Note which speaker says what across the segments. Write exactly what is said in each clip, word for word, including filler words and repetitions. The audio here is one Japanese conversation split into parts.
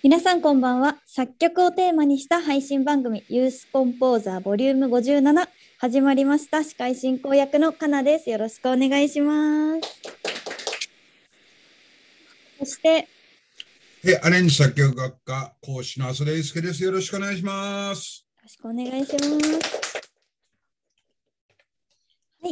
Speaker 1: 皆さんこんばんは。作曲をテーマにした配信番組ユースコンポーザーボリュームごじゅうなな始まりました。司会進行役のかなです。よろしくお願いします。そして
Speaker 2: えアレンジ作曲学科講師の浅田祐介です。よろしくお願いします。
Speaker 1: よろしくお願いします。はい、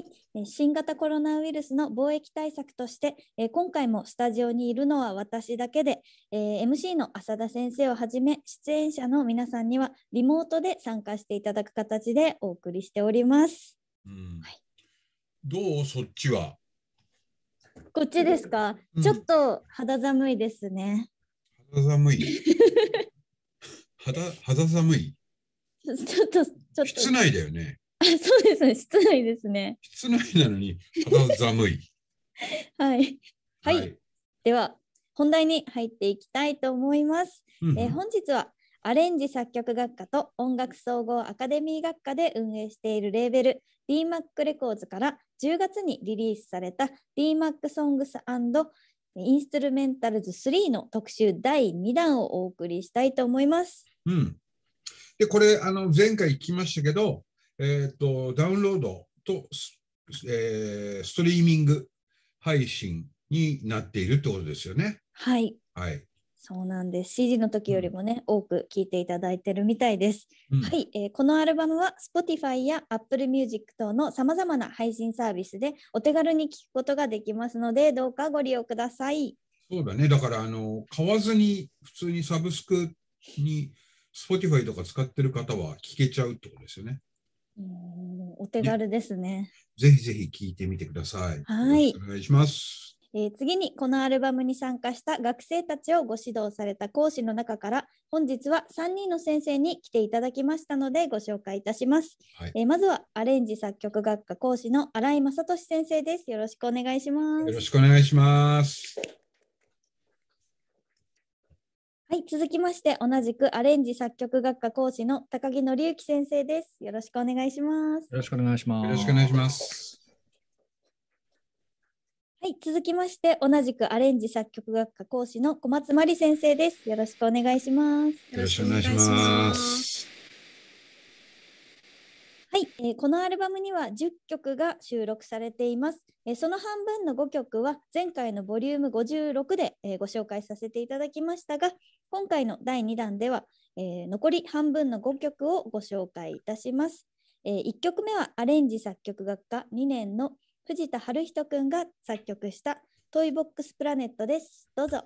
Speaker 1: 新型コロナウイルスの防疫対策として、えー、今回もスタジオにいるのは私だけで、えー、エムシー の浅田先生をはじめ出演者の皆さんにはリモートで参加していただく形でお送りしております。
Speaker 2: うんはい、どうそっちは？
Speaker 1: こっちですか、うん、ちょっと肌寒いですね。
Speaker 2: 肌寒い肌, 肌寒い
Speaker 1: ちょっとちょっと
Speaker 2: 室内だよね。
Speaker 1: そうですね、室内ですね。
Speaker 2: 室内なのに肌寒い
Speaker 1: はい、はい、はい、では本題に入っていきたいと思います、うんうんえー、本日はアレンジ作曲学科と音楽総合アカデミー学科で運営しているレーベル ディーマック レコーズからじゅうがつにリリースされた ディーマック ソングス&インストゥルメンタルズスリーの特集だいにだんをお送りしたいと思います、
Speaker 2: うん、でこれあの前回聞きましたけどえー、とダウンロードと、えー、ストリーミング配信になっているってことですよね。
Speaker 1: はい、
Speaker 2: はい、
Speaker 1: そうなんです。シーディー の時よりもね、うん、多く聴いていただいてるみたいです、うん、はい、えー、このアルバムは Spotify や Apple Music 等のさまざまな配信サービスでお手軽に聴くことができますので、どうかご利用ください。
Speaker 2: そうだね、だからあの買わずに普通にサブスクに Spotify とか使ってる方は聴けちゃうってことですよね。
Speaker 1: うん、お手軽ですね。
Speaker 2: ぜひぜひ聴いてみてください。
Speaker 1: はい、
Speaker 2: よろしくお願いします。
Speaker 1: えー、次にこのアルバムに参加した学生たちをご指導された講師の中から本日はさんにんの先生に来ていただきましたのでご紹介いたします、はいえー、まずはアレンジ作曲学科講師の新井正俊先生です。よろしくお願いします。
Speaker 2: よろしくお願いします。
Speaker 1: はい、続きまして同じくアレンジ作曲学科講師の高木則之先生です。よろしくお願いします。
Speaker 3: よろしくお願いします。
Speaker 2: よろしくお願いします。
Speaker 1: はい、続きまして同じくアレンジ作曲学科講師の小松真理先生です。よろしくお願いします。
Speaker 2: よろしくお願いします。
Speaker 1: はい、えー、このアルバムにはじゅっきょくが収録されています、えー、その半分のごきょくは前回のボリュームごじゅうろくで、えー、ご紹介させていただきましたが、今回のだいにだんでは、えー、残り半分のごきょくをご紹介いたします、えー、いっきょくめはアレンジ作曲学科にねんの藤田春人くんが作曲したトイボックスプラネットです。どうぞ。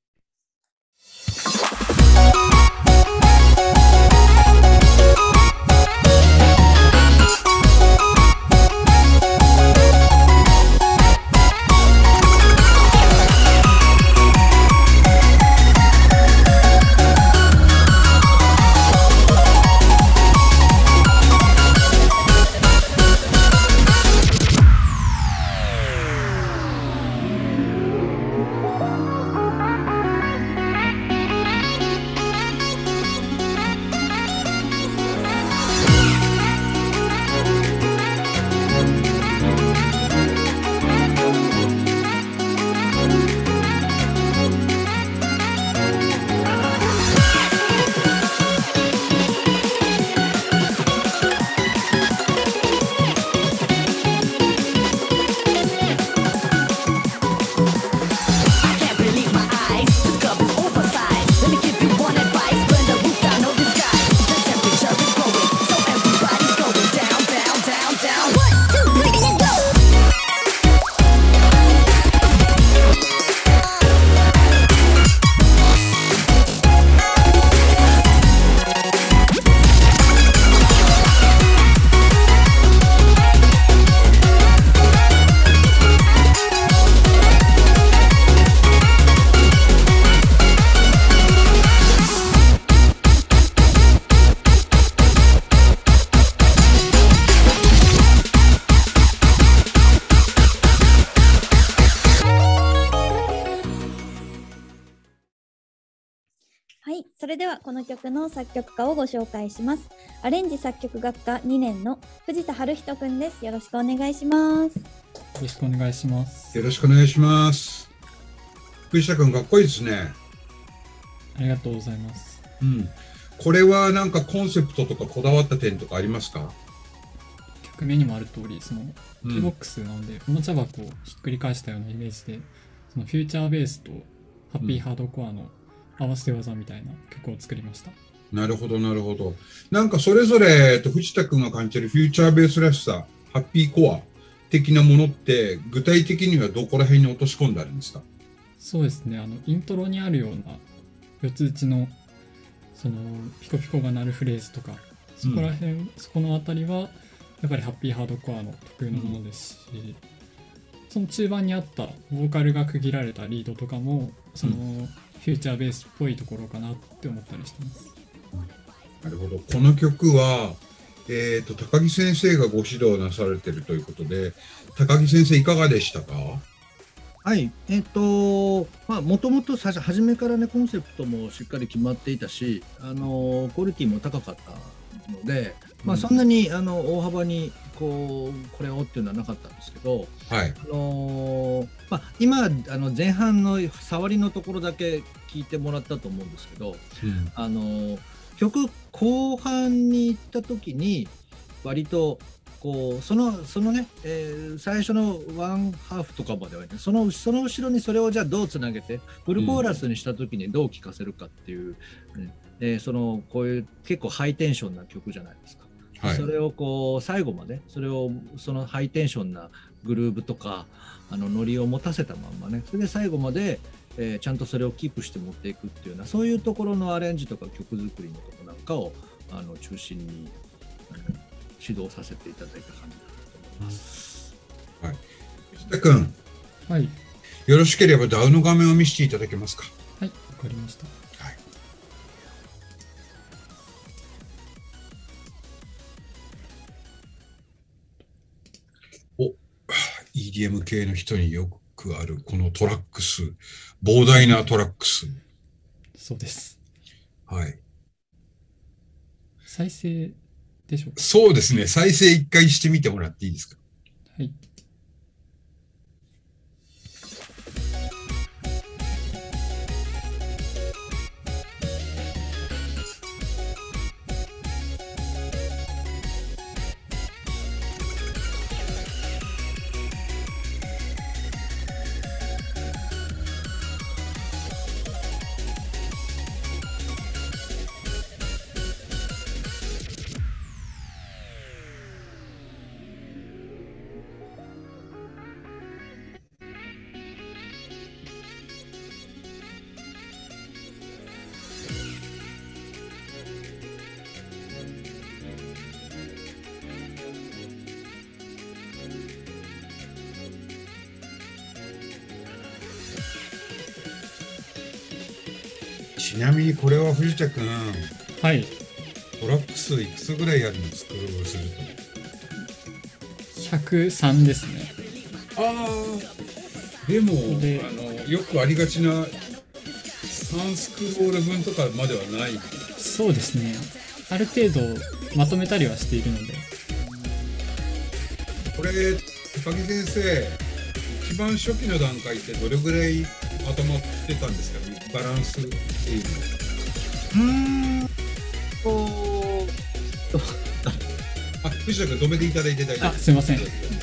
Speaker 1: はい、それではこの曲の作曲家をご紹介します。アレンジ作曲学科にねんの藤田春人くんです。よろしくお願いします。
Speaker 3: よろしくお願いします。
Speaker 2: よろしくお願いします。藤田くんかっこいいですね。
Speaker 3: ありがとうございます。
Speaker 2: うん、これはなんかコンセプトとかこだわった点とかありますか？
Speaker 3: 曲名にもある通り、その
Speaker 2: うん
Speaker 3: キーボックスなので、おもちゃ箱をひっくり返したようなイメージで、そのフューチャーベースとハッピーハードコアの合わせ技みたいな曲を作りました。
Speaker 2: なるほど、なるほど。なんかそれぞれと藤田君が感じるフューチャーベースらしさ、ハッピーコア的なものって、具体的にはどこら辺に落とし込んであるんですか？
Speaker 3: そうですね、あのイントロにあるような四つ打ちのそのピコピコが鳴るフレーズとか、そこら辺、うん、そこのあたりはやっぱりハッピーハードコアの特有のものですし、うん、その中盤にあったボーカルが区切られたリードとかもそのフューチャーベースっぽいところかなって思ったりしてます。
Speaker 2: なるほど。この曲は、えーと、高木先生がご指導なされているということで、高木先生いかがでしたか？
Speaker 4: はい、えっ、ー、と、まあ、もともと最初、初めからね、コンセプトもしっかり決まっていたし、あの、クオリティも高かったので、まあ、そんなに、あの、大幅に、こう、これをっていうのはなかったんですけど、
Speaker 2: はい。
Speaker 4: あの、まあ、今、あの、前半の触りのところだけ聞いてもらったと思うんですけど、うん、あの、曲後半に行った時に、割と、こうそのそのね、えー、最初のワンハーフとかまではね、そのその後ろにそれをじゃあどうつなげてフルコーラスにした時にどう聴かせるかっていう、ねえー、そのこういう結構ハイテンションな曲じゃないですか、はい、それをこう最後までそれをそのハイテンションなグルーブとかあのノリを持たせたまんまね、それで最後まで、えー、ちゃんとそれをキープして持っていくっていうような、そういうところのアレンジとか曲作りのところなんかをあの中心に指導させていただいた感じだと思います。
Speaker 2: はい。藤田君、
Speaker 3: はい。
Speaker 2: よろしければダウの画面を見せていただけますか。
Speaker 3: はい、わかりました。
Speaker 2: はい。お、イーディーエム 系の人によくあるこのトラックス、膨大なトラックス。
Speaker 3: そうです。
Speaker 2: はい。
Speaker 3: 再生でしょうか。
Speaker 2: そうですね。再生一回してみてもらっていいですか。
Speaker 3: はい。
Speaker 2: ちなみにこれは藤田君、
Speaker 3: はい。
Speaker 2: トラック数いくつぐらいやるのスクロールすると。
Speaker 3: ひゃくさんですね。
Speaker 2: ああ。でもであのよくありがちなさんスクロール分とかまではない。
Speaker 3: そうですね。ある程度まとめたりはしているので。
Speaker 2: これ高木先生、一番初期の段階ってどれぐらいまとまってたんですかね、バランスっていう
Speaker 4: の。うーんと
Speaker 2: あ、藤田君止めていただいて大丈夫。
Speaker 3: あ、すいません。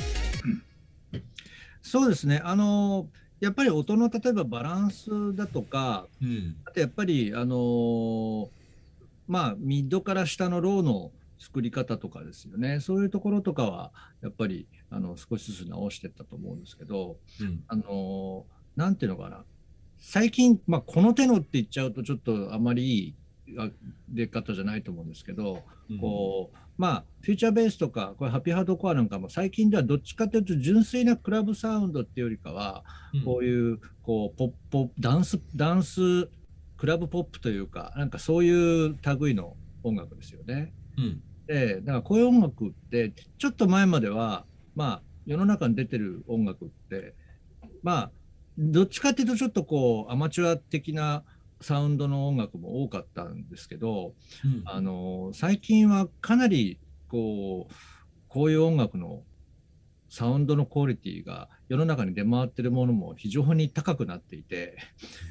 Speaker 4: そうですね。あのやっぱり音の例えばバランスだとか、うん、あとやっぱりあのまあミッドから下のローの作り方とかですよね。そういうところとかはやっぱりあの少しずつ直していったと思うんですけど、うん、あのなんていうのかな。最近、まあ、この手のって言っちゃうとちょっとあまりいい出方じゃないと思うんですけど、うん、こうまあフューチャーベースとかこれハッピーハードコアなんかも最近ではどっちかというと純粋なクラブサウンドっていうよりかは、うん、こういうこうポップポップダンスダンスクラブポップというかなんかそういう類の音楽ですよね。うん、でだからこういう音楽ってちょっと前まではまあ世の中に出てる音楽ってまあどっちかっていうとちょっとこうアマチュア的なサウンドの音楽も多かったんですけど、うん、あの最近はかなりこうこういう音楽のサウンドのクオリティが世の中に出回っているものも非常に高くなっていて、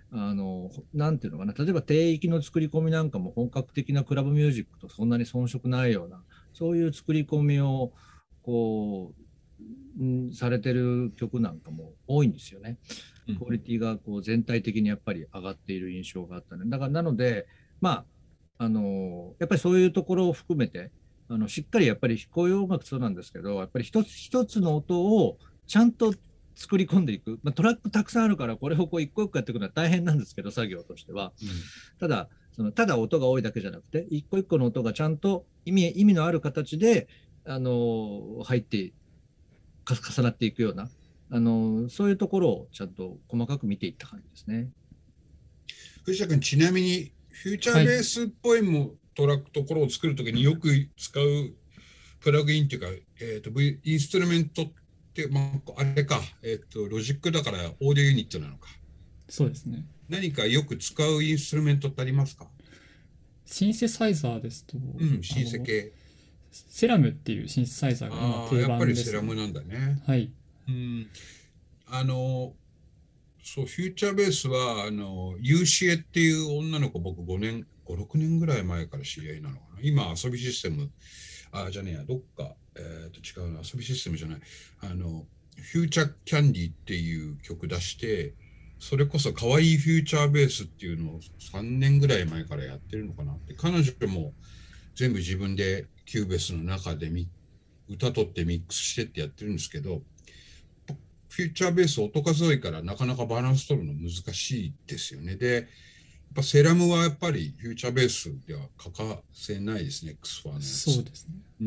Speaker 4: あのなんていうのかな、例えば低域の作り込みなんかも本格的なクラブミュージックとそんなに遜色ないような、そういう作り込みをこう、ん、されてる曲なんかも多いんですよね。クオリティがこう全体的にやっぱり上がっている印象があったね。だからなので、まあ、あのやっぱりそういうところを含めて、あのしっかりやっぱりこういう音楽そうなんですけど、やっぱり一つ一つの音をちゃんと作り込んでいく、まあ、トラックたくさんあるからこれをこう一個一個やっていくのは大変なんですけど、作業としては、うん、ただそのただ音が多いだけじゃなくて、一個一個の音がちゃんと意味意味のある形であの入って重なっていくような、あのそういうところをちゃんと細かく見ていった感じですね。
Speaker 2: 藤田君、ちなみにフューチャーベースっぽいも、はい、トラックところを作るときによく使うプラグインっていうか、えーと、インストゥルメントって、まあ、あれか、えーと、ロジックだからオーディオユニットなのか。
Speaker 3: そうですね。
Speaker 2: 何かよく使うインストゥルメントってありますか？
Speaker 3: シンセサイザーですと、
Speaker 2: うん、シンセ系。
Speaker 3: セラムっていうシンセサイザーが今定番です、ね。
Speaker 2: やっぱりセラムなんだね。
Speaker 3: はい。
Speaker 2: うん、あのそうフューチャーベースはあのユーシエっていう女の子、僕ごねんごろくねんぐらい前から知り合いなのかな。今遊びシステムあじゃねえやどっか、えー、と違うな、遊びシステムじゃない、あのフューチャーキャンディっていう曲出して、それこそ可愛いフューチャーベースっていうのをさんねんぐらい前からやってるのかなって。彼女も全部自分でキューベースの中でミ歌取ってミックスしてってやってるんですけど、フューチャーベース音数多いからなかなかバランス取るの難しいですよね。で、やっぱセラムはやっぱりフューチャーベースでは欠かせないですね、エックスフォー のやつ。
Speaker 3: そうですね。
Speaker 2: うん。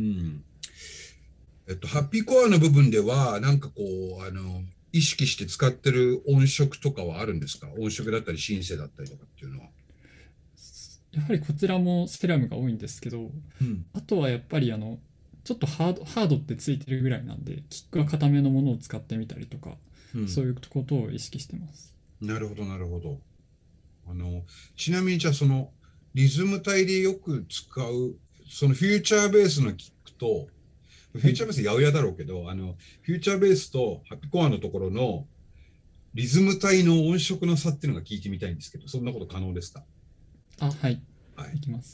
Speaker 2: えっと、ハッピーコアの部分では、なんかこう、あの、意識して使ってる音色とかはあるんですか？音色だったりシンセだったりとかっていうのは。
Speaker 3: やはりこちらもセラムが多いんですけど、うん、あとはやっぱりあの、ちょっとハード、ハードってついてるぐらいなんで、キックは固めのものを使ってみたりとか、うん、そういうことを意識してます。
Speaker 2: なるほど、なるほど。あの、ちなみにじゃあその、リズム体でよく使う、そのフューチャーベースのキックと、フューチャーベース八百屋だろうけど、あの、フューチャーベースとハッピーコアのところのリズム体の音色の差っていうのが聞いてみたいんですけど、そんなこと可能ですか？
Speaker 3: あ、はい。はい。いきます。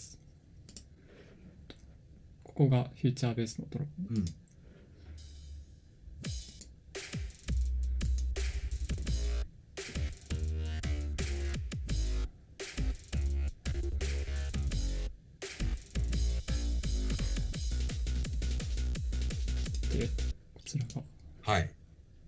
Speaker 3: ここがフューチャーベースのトラック。うん。で、こちらが。
Speaker 2: はい。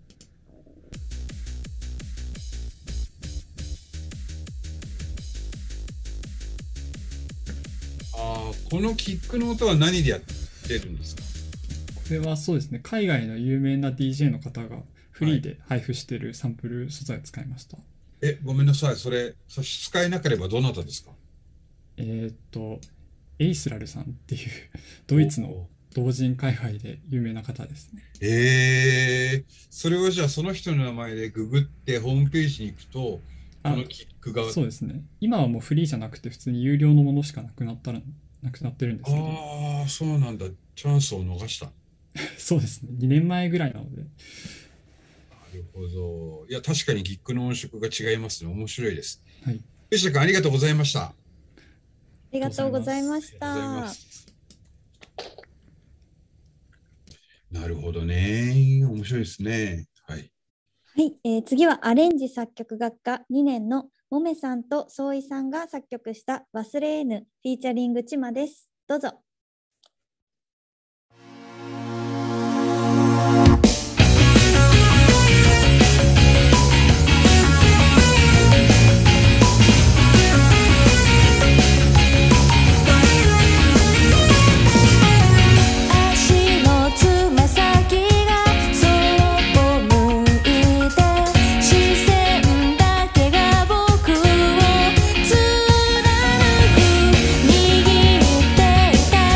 Speaker 2: このキックの音は何でやってるんですか？
Speaker 3: これはそうですね、海外の有名な ディージェー の方がフリーで配布しているサンプル素材を使いました。はい、
Speaker 2: え、ごめんなさい、それ、差し支えなければどなたですか？
Speaker 3: えー、っと、エイスラルさんっていうドイツの同人界隈で有名な方ですね。
Speaker 2: えー、それはじゃあその人の名前でググってホームページに行くと、このキックが。
Speaker 3: そうですね。今はもうフリーじゃなくて普通に有料のものしかなくなったらなくなってるんですけど。
Speaker 2: ああ、そうなんだ。チャンスを逃した。
Speaker 3: そうですね。にねんまえぐらいなので。な
Speaker 2: るほど。いや、確かにキックの音色が違いますね。面白いです。
Speaker 3: はい。
Speaker 2: 吉田君、ありがとうございました。あ
Speaker 1: りがとうございました。
Speaker 2: なるほどね。面白いですね。はい。
Speaker 1: はい、えー、次はアレンジ作曲学科にねんのもめさんとそういさんが作曲した忘れえぬフィーチャリングちまです。どうぞ。
Speaker 5: 握っていた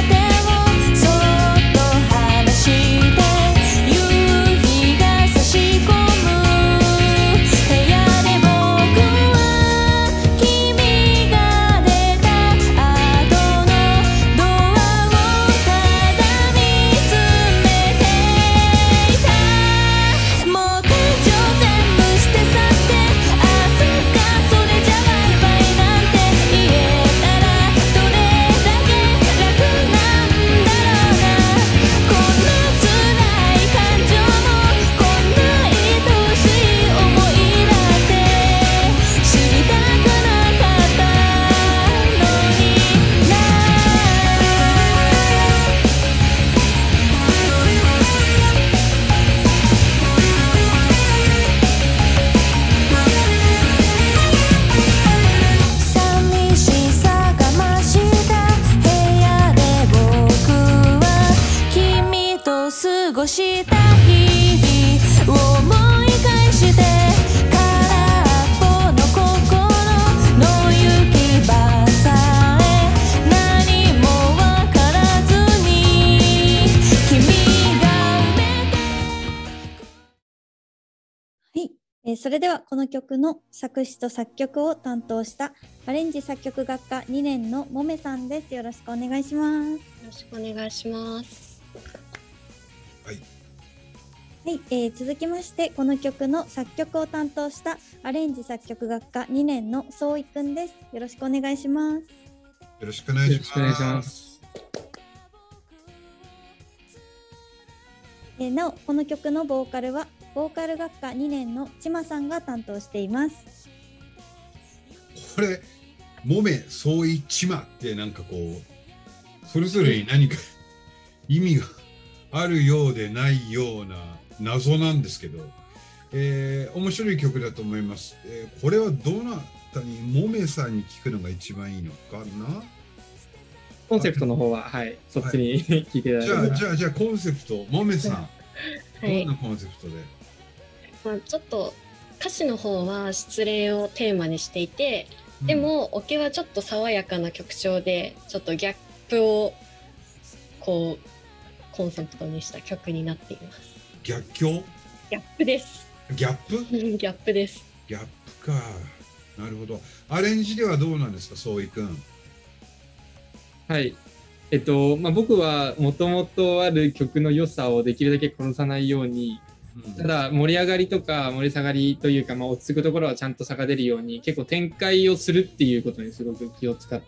Speaker 5: した日々を思い返して空っぽの心の行き場さえ何もわからずに君が埋めて。
Speaker 1: はい、えーそれではこの曲の作詞と作曲を担当したアレンジ作曲学科にねんのもめさんです。よろしくお願いします。
Speaker 6: よろしくお願いします。
Speaker 2: はい
Speaker 1: はい、えー続きましてこの曲の作曲を担当したアレンジ作曲学科にねんのそういくんです。よろしくお願いします。
Speaker 2: よろしくお願いし
Speaker 3: よろしくお願いし
Speaker 2: ま。
Speaker 3: ますす。
Speaker 1: えーなおこの曲のボーカルはボーカル学科にねんのちまさんが担当しています。
Speaker 2: これもめそういちまってなんかこうそれぞれに何か意味があるようでないような謎なんですけど、えー面白い曲だと思います。えーこれはどなたにもめさんに聞くのが一番いいのかな。
Speaker 3: コンセプトの方は、はい、そっちに聞いていただ
Speaker 2: じゃあ
Speaker 3: ければ。
Speaker 2: じゃあじゃあコンセプトもめさん、
Speaker 6: はい
Speaker 2: どんなコンセプトで。
Speaker 6: まあ、ちょっと歌詞の方は失恋をテーマにしていて、でもオケはちょっと爽やかな曲調でちょっとギャップをこうコンセプトにした曲になっています。
Speaker 2: 逆境
Speaker 6: ギャップです
Speaker 2: ギャップ
Speaker 6: ギャップです
Speaker 2: ギャップか。なるほど。アレンジではどうなんですか、そういくん。
Speaker 3: はい。えっと、まあ、僕はもともとある曲の良さをできるだけ殺さないように、
Speaker 2: うん
Speaker 3: ただ盛り上がりとか盛り下がりというか、まあ、落ち着くところはちゃんと差が出るように結構展開をするっていうことにすごく気を使って、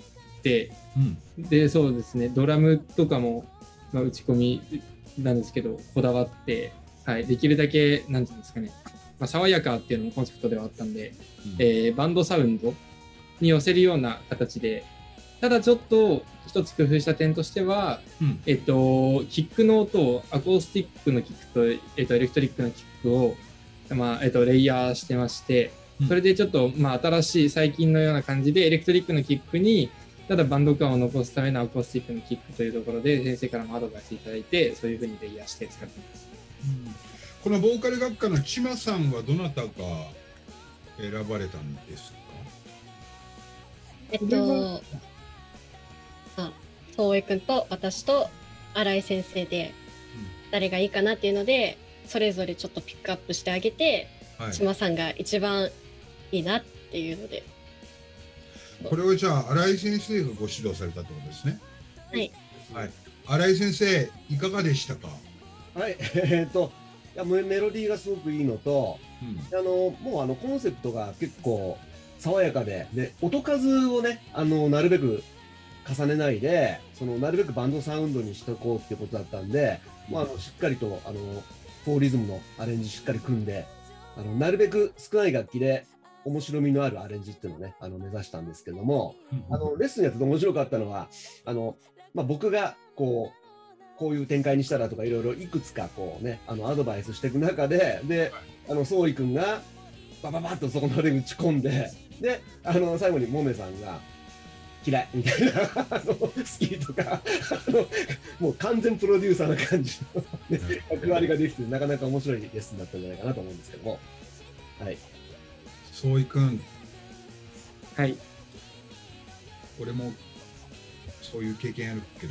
Speaker 2: うん
Speaker 3: でそうですね、ドラムとかも、まあ、打ち込みなんですけどこだわって、はい、できるだけなんていうんですかね、まあ、爽やかっていうのもコンセプトではあったんで、
Speaker 2: うん
Speaker 3: えーバンドサウンドに寄せるような形で、ただちょっと一つ工夫した点としては、
Speaker 2: うん
Speaker 3: えっと、キックの音をアコースティックのキックと、えっと、エレクトリックのキックを、まあえっと、レイヤーしてまして、それでちょっと、まあ、新しい最近のような感じでエレクトリックのキックにただバンド感を残すためのアコースティックのキックというところで先生からもアドバイスいただいて、そういうふうにレイヤーして使っています。
Speaker 2: このボーカル学科のちまさんはどなたが選ばれたんですか。
Speaker 6: えっとあそういくんと私と新井先生で誰がいいかなっていうのでそれぞれちょっとピックアップしてあげて、
Speaker 2: はい、
Speaker 6: ちまさんが一番いいなっていうので。
Speaker 2: これはじゃあ新井先生がご指導されたってことですね。
Speaker 6: はい、
Speaker 2: はい、新井先生いかがでしたか。
Speaker 7: はい、えー、っといやメメロディーがすごくいいのと、うん、あのもうあのコンセプトが結構爽やかで、で音数をねあのなるべく重ねないで、そのなるべくバンドサウンドにしとこうっていうことだったんで、うん、まあ、あのしっかりとあのフォーリズムのアレンジしっかり組んで、あのなるべく少ない楽器で面白みのあるアレンジっていうのをねあの目指したんですけれども、うん、あのレッスンやってて面白かったのはあの、まあ、僕がこうこういう展開にしたらとかいろいろいくつかこうねあのアドバイスしていく中で、であの宗井君がバババッとそこまで打ち込んで、であの最後にもめさんが嫌いみたいなあの好きとかあのもう完全プロデューサーな感じの、ね、役割ができてなかなか面白いレッスンだったんじゃないかなと思うんですけども、はい。
Speaker 2: 宗井君、
Speaker 3: はい。
Speaker 2: 俺もそういう経験あるけど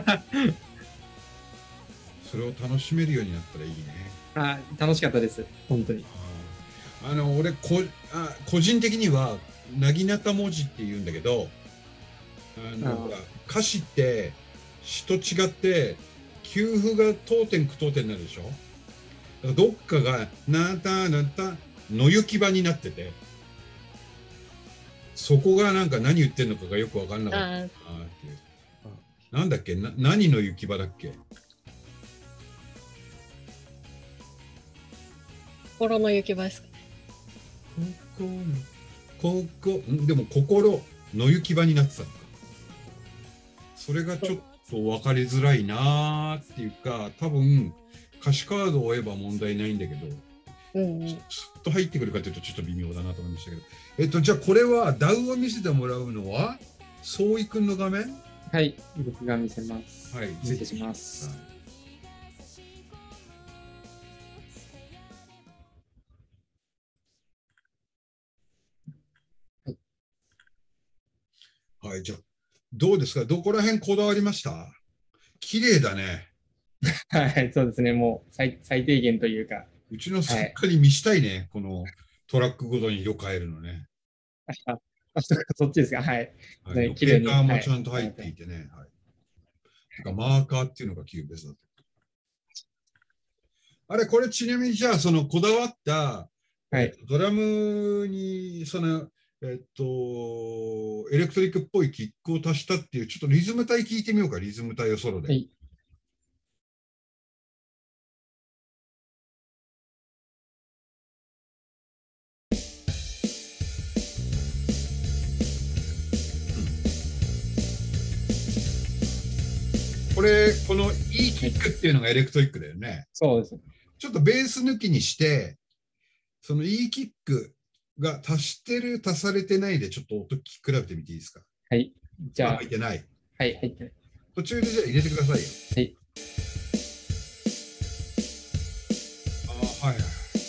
Speaker 2: それを楽しめるようになったらいいね。
Speaker 3: あ、楽しかったです、本当に。
Speaker 2: あの俺こあ個人的にはなぎなた文字って言うんだけど、あのほら歌詞って詩と違って休符が当点句当点になるでしょ。だからどっかがなたなたの行き場になってて、そこがなんか何言ってんのかがよく分かんなかったなっていう。なんだっけな、何の行き場だっけ。
Speaker 6: 心の行き場ですかね。
Speaker 2: ここでも心の行き場になってたのか。それがちょっと分かりづらいなーっていうか、多分歌詞カードを追えば問題ないんだけど、うんうん、すっと入ってくるかというとちょっと微妙だなと思いましたけど、えっとじゃあこれはダウを見せてもらうのは宗井くんの画面。
Speaker 3: はい、僕が見せます。
Speaker 2: はい、
Speaker 3: 失礼します。
Speaker 2: はい、じゃあ、どうですか、どこら辺こだわりました？綺麗だね。
Speaker 8: はい、そうですね、もう 最, 最低限というか。
Speaker 2: うちの作家に見したいね、はい、このトラックごとに色変えるのね。
Speaker 8: ああ、そ, そっちですか、はい。
Speaker 2: はい、ロケーターもちゃんと入っていてね。はい、はい、マーカーっていうのがキューベースだって。あれ、これちなみにじゃあ、そのこだわった、はい、ドラムに、その、えっと、エレクトリックっぽいキックを足したっていう、ちょっとリズム体聞いてみようか、リズム体をソロで。はい、これ、この E キックっていうのがエレクトリックだよね。
Speaker 8: そうです。
Speaker 2: ちょっとベース抜きにして、その E キックが足してる、足されてないで、ちょっと音聞き比べてみていいですか？
Speaker 8: はい。じゃあ。
Speaker 2: 入ってない。
Speaker 8: はい、入ってない。
Speaker 2: 途中でじゃあ入れてくださいよ。
Speaker 8: はい。
Speaker 2: ああ、はいはい。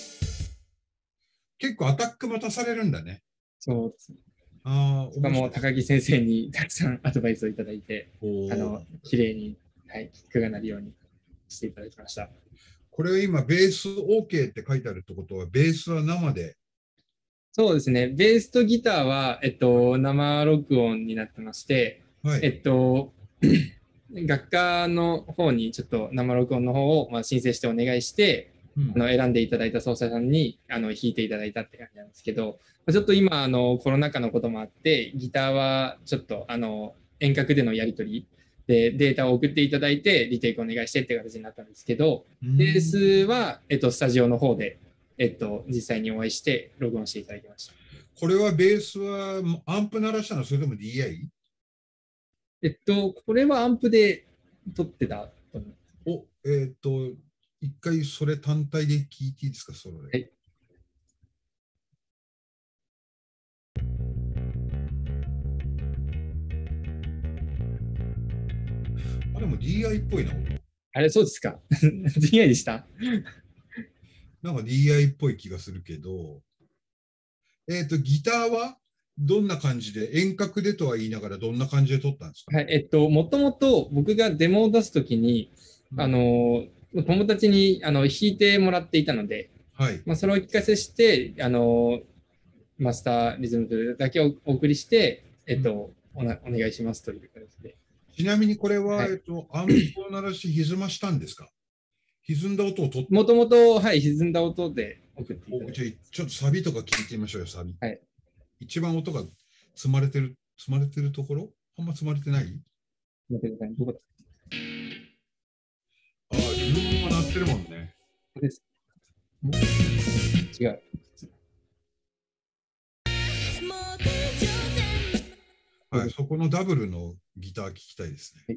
Speaker 2: 結構アタックも足されるんだね。
Speaker 8: そうですね。
Speaker 2: ああ、
Speaker 8: しかも高木先生にたくさんアドバイスをいただいて、あの、綺麗に、はい、キックが鳴るようにしていただきました。
Speaker 2: これは今、ベース OK って書いてあるってことは、ベースは生で？
Speaker 8: そうですね。ベースとギターは、えっと、生録音になってまして、はい、えっと、楽家の方にちょっと生録音の方をまあ申請してお願いして、うん、あの選んでいただいた奏者さんにあの弾いていただいたって感じなんですけど、ちょっと今あのコロナ禍のこともあって、ギターはちょっとあの遠隔でのやり取りでデータを送っていただいてリテイクお願いしてって形になったんですけど、ベースは、えっと、スタジオの方で、えっと、実際にお会いして録音していただきました。
Speaker 2: これはベースはアンプ鳴らしたの？それとも ディーアイ？
Speaker 8: えっと、これはアンプで撮ってたと思います。
Speaker 2: お、えっと、一回それ単体で聞いていいですか、ソロで。はい。あ、でも ディーアイ っぽいな、音。
Speaker 8: あれ、そうですか。ディーアイ でした。
Speaker 2: なんか ディーアイ っぽい気がするけど、えっと、ギターはどんな感じで、遠隔でとは言いながらどんな感じで撮ったんですか？
Speaker 8: はい、えっと、もともと僕がデモを出すときに、うん、あの、友達にあの弾いてもらっていたので、はい、まあ、それを聞かせして、あの、マスターリズムだけをお送りして、えっと、うん、お, なお願いしますという形で。
Speaker 2: ちなみにこれは、はい、えっと、アンプを鳴らし歪ましたんですか？歪んだ音を取って。
Speaker 8: もともと、はい、歪んだ音で送っていただいて。
Speaker 2: じゃあ、ちょっとサビとか聞いてみましょうよ、サビ。
Speaker 8: はい。
Speaker 2: 一番音が積まれてる、積まれてるところ？あんま積まれてない？
Speaker 8: 積まれてない。どこだ？
Speaker 2: ああ、自分も鳴ってるもんね。
Speaker 8: です。違う。
Speaker 2: はい、そこのダブルのギター聞きたいですね。はい、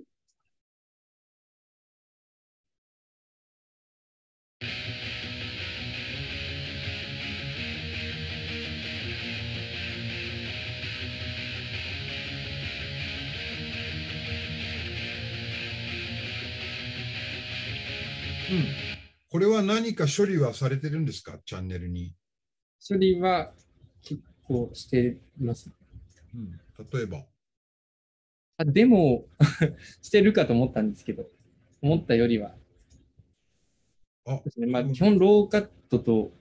Speaker 2: うん、これは何か処理はされてるんですか、チャンネルに？
Speaker 8: 処理は結構しています。
Speaker 2: うん、例えば
Speaker 8: あ、デモしてるかと思ったんですけど、思ったよりは。
Speaker 2: あ、
Speaker 8: ね、まあ、基本ローカットと。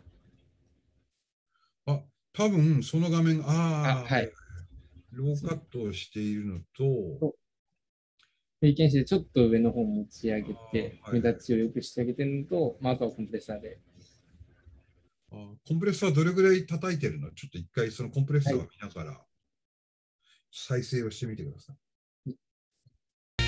Speaker 2: あ、多分その画面、あ
Speaker 8: あ、はい。
Speaker 2: ローカットをしているのと、
Speaker 8: 経験してちょっと上の方持ち上げて、目立ちを良くしてあげてるのと、まあ、あとはコンプレッサーで。
Speaker 2: あ、コンプレッサーどれぐらい叩いてるの？ちょっと一回そのコンプレッサーを見ながら再生をしてみてください。はい、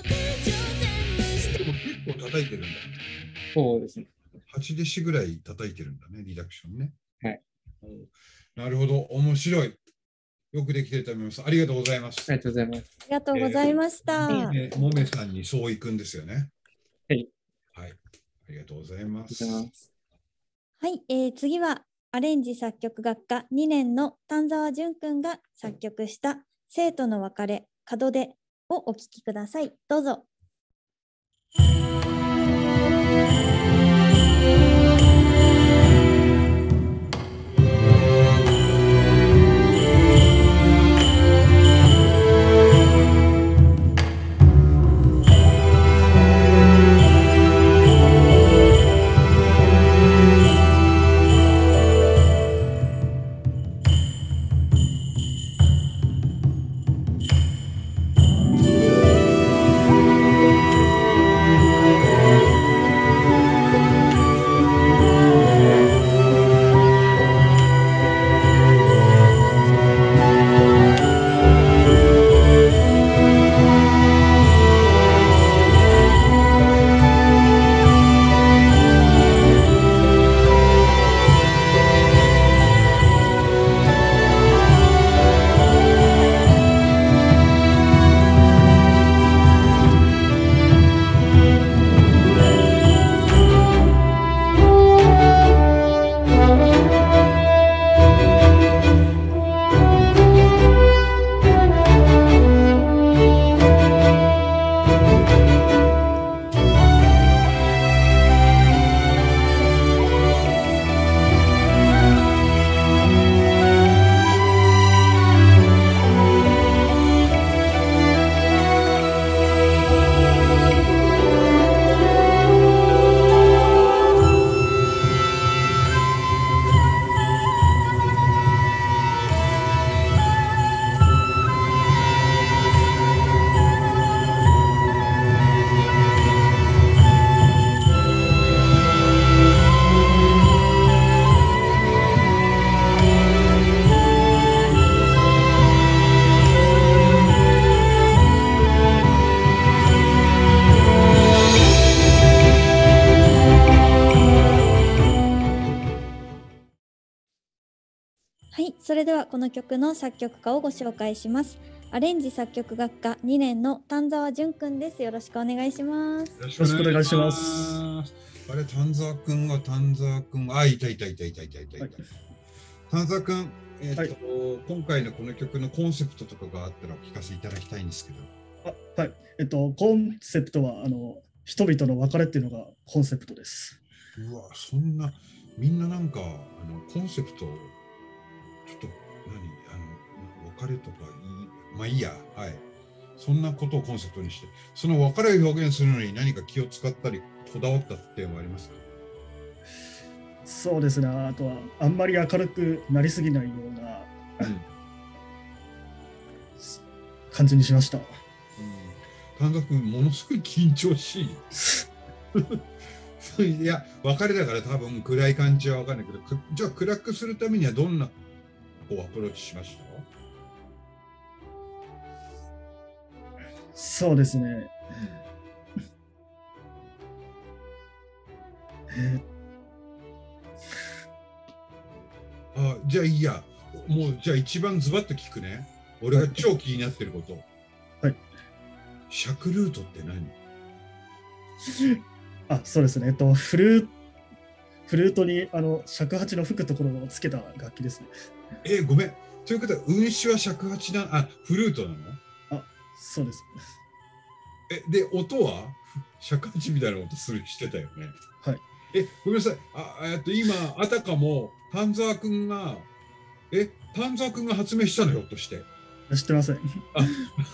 Speaker 2: でも結構叩いてるんだ。
Speaker 8: そうですね。
Speaker 2: はちデシぐらい叩いてるんだね、リダクションね。
Speaker 8: はい。
Speaker 2: なるほど、面白い。よくできていると思います。ありがとうございます。
Speaker 8: ありがとうございます。
Speaker 1: ありがとうございました。
Speaker 2: もめ、もめさんにそういくんですよね。
Speaker 8: はい。
Speaker 2: はい。ありがとうございます。
Speaker 1: はい、えー、次はアレンジ作曲学科にねんの丹沢淳くんが作曲した生との別れ門出をお聴きください。どうぞ。 それではこの曲の作曲家をご紹介します。アレンジ作曲学科にねんの丹沢淳くんです。よろしくお願いします。
Speaker 2: よろしくお願いします。あれ、丹沢くんは丹沢くん、あ、いたいたいたいたいたいたいた。はい、丹沢くん、えーとはい、今回のこの曲のコンセプトとかがあったらお聞かせいただきたいんですけど。
Speaker 9: あ、はい。えっと、コンセプトは、あの、人々の別れっていうのがコンセプトです。
Speaker 2: うわ、そんな、みんななんか、あの、コンセプト、ちょっと、何、あの、別れとかいい、まあいいや、はい。そんなことをコンセプトにして、その別れを表現するのに何か気を使ったり、こだわった点はありますか？
Speaker 9: そうですね。あとは、あんまり明るくなりすぎないような、うん、感じにしました。
Speaker 2: 丹沢君、ものすごい緊張しい。いや、別れだから多分暗い感じは分かんないけど、じゃあ暗くするためにはどんなこうアプローチしました？
Speaker 9: そうですね。うん、え
Speaker 2: ー、あ、じゃあいいや。もうじゃあ一番ズバッと聞くね。俺が超気になってること。
Speaker 9: はい。
Speaker 2: 尺ルートって何？
Speaker 9: あ、そうですね。えっと、フルー、フルートにあの尺八の吹くところをつけた楽器ですね。
Speaker 2: えー、ごめん。ということは、運指は尺八な、あ、フルートなの？
Speaker 9: あ、そうです。
Speaker 2: え、で、音は尺八みたいな音するしてたよね。
Speaker 9: はい。
Speaker 2: え、ごめんなさい。あ、えっと、今、あたかも、丹沢くんが、え、丹沢くんが発明したのよ、ひょっとして。
Speaker 9: 知ってません。あ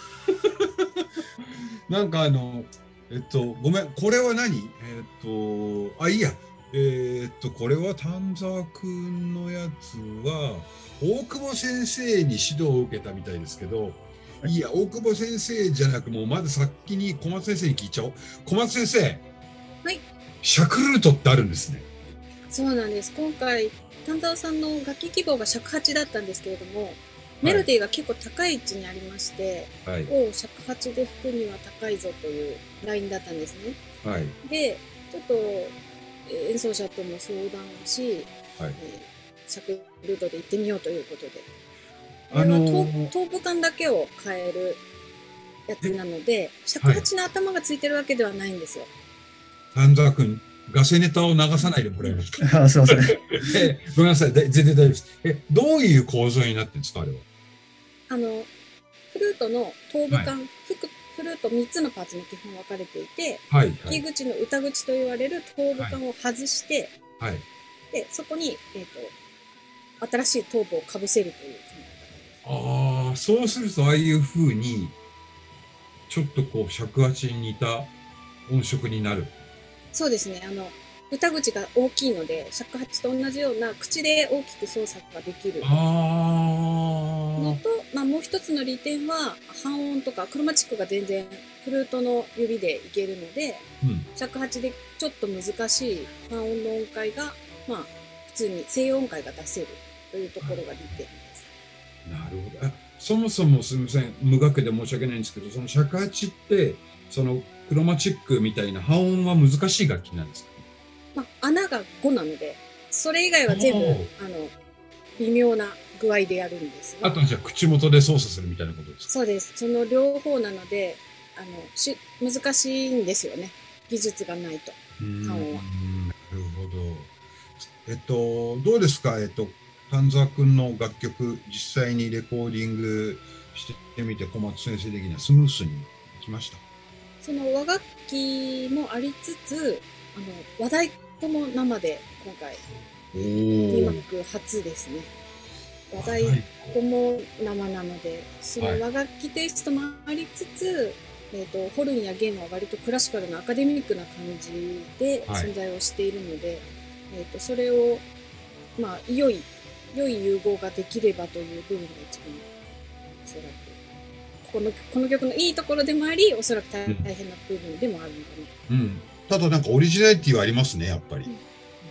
Speaker 2: なんかあの、えっと、ごめん、これは何？えっと、あ、いいや。えっと、これは丹沢くんのやつは、大久保先生に指導を受けたみたいですけど、いいや、大久保先生じゃなく、もうまず先に小松先生に聞いちゃおう。小松先生。
Speaker 10: はい。
Speaker 2: 尺ルートってあるんですね。
Speaker 10: そうなんです。今回、丹沢さんの楽器希望が尺八だったんですけれども、メロディーが結構高い位置にありまして、はい、を尺八で吹くには高いぞというラインだったんですね。はい、で、ちょっと演奏者とも相談をし、はい、えー、尺ルートで行ってみようということで。あのー、頭部管だけを変えるやつなので、尺八の頭がついてるわけではないんですよ。
Speaker 2: 丹沢君、ガセネタを流さないでもらえますか？
Speaker 9: あ、すいません。
Speaker 2: え、ごめんなさい、全然大丈夫です。え、どういう構造になってるんですか、あれは。
Speaker 10: あの、フルートの頭部管、はい、フルートみっつのパーツに基本分かれていて、はい、吹き口の歌口と言われる頭部管を外して、はいはい、で、そこに、えっと、新しい頭部をかぶせるという考え
Speaker 2: 方。ああ、そうするとああいう風に、ちょっとこう尺八に似た音色になる。
Speaker 10: そうですね。あの、歌口が大きいので、尺八と同じような口で大きく操作ができるのと、まあ、もう一つの利点は半音とかクロマチックが全然フルートの指でいけるので、うん、尺八でちょっと難しい半音の音階が、まあ、普通に西洋音階が出せるというところが利点です。
Speaker 2: なるほど。あ、そもそもすみません、無学で申し訳ないんですけど、その尺八ってそのクロマチックみたいな半音は難しい楽器なんですか？
Speaker 10: まあ、穴がごなので、それ以外は全部あの微妙な具合でやるんです、ね。
Speaker 2: あとじゃあ口元で操作するみたいなことですか？
Speaker 10: そうです。その両方なので、あのし難しいんですよね。技術がないと半音は。
Speaker 2: なるほど。えっとどうですか、えっと丹沢君の楽曲実際にレコーディングしてみて小松先生的にはスムースにいきました？
Speaker 10: その和楽器もありつつ、あの和太鼓も生で今回リマック初ですね。和太鼓も生なので、その和楽器テイストもありつつ、はい、えーと、ホルンや弦は割とクラシカルなアカデミックな感じで存在をしているので、はい、えーと、それを、まあ、良い、良い融合ができればという部分が一番、おそらく、この、この曲のいいところでもあり、おそらく大変な部分でもあるのか
Speaker 2: な。うん。ただなんかオリジナリティはありますね、やっぱり。うん、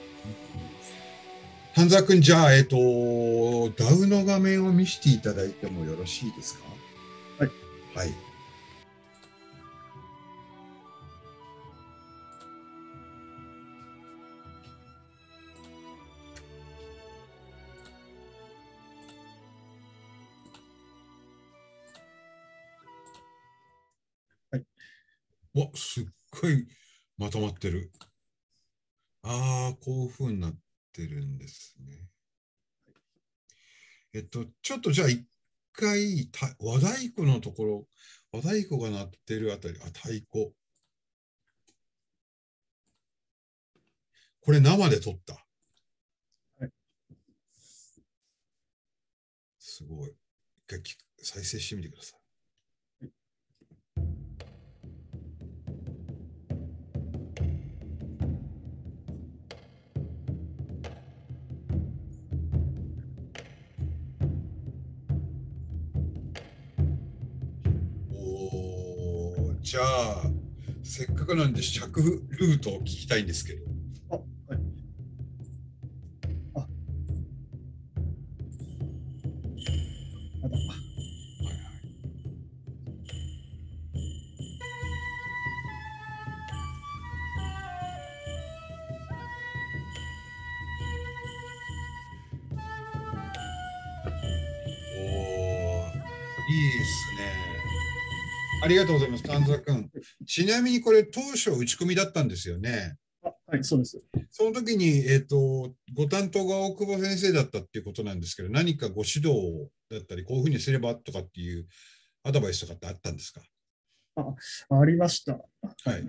Speaker 2: 丹沢君、じゃあ、えっと、ダウの画面を見せていただいてもよろしいですか？
Speaker 9: はい。
Speaker 2: はい。
Speaker 9: はい。
Speaker 2: わ、すっごいまとまってる。ああ、こういう風になってるんですね。えっと、ちょっとじゃあ一回、た和太鼓のところ、和太鼓が鳴ってるあたり、あ、太鼓。これ生で撮った。
Speaker 9: はい。
Speaker 2: すごい。一回聞く再生してみてください。おー、じゃあ、せっかくなんで尺ルートを聞きたいんですけど。
Speaker 9: あ、はい。あ、まだ。
Speaker 2: おー、いいですね。ありがとうございます、丹沢君。ちなみにこれ、当初打ち込みだったんですよね。
Speaker 9: あ、はい、そうです。
Speaker 2: その時に、えっと、ご担当が大久保先生だったっていうことなんですけど、何かご指導だったり、こういうふうにすればとかっていうアドバイスとかってあったんですか？
Speaker 9: あ、ありました。
Speaker 2: はい。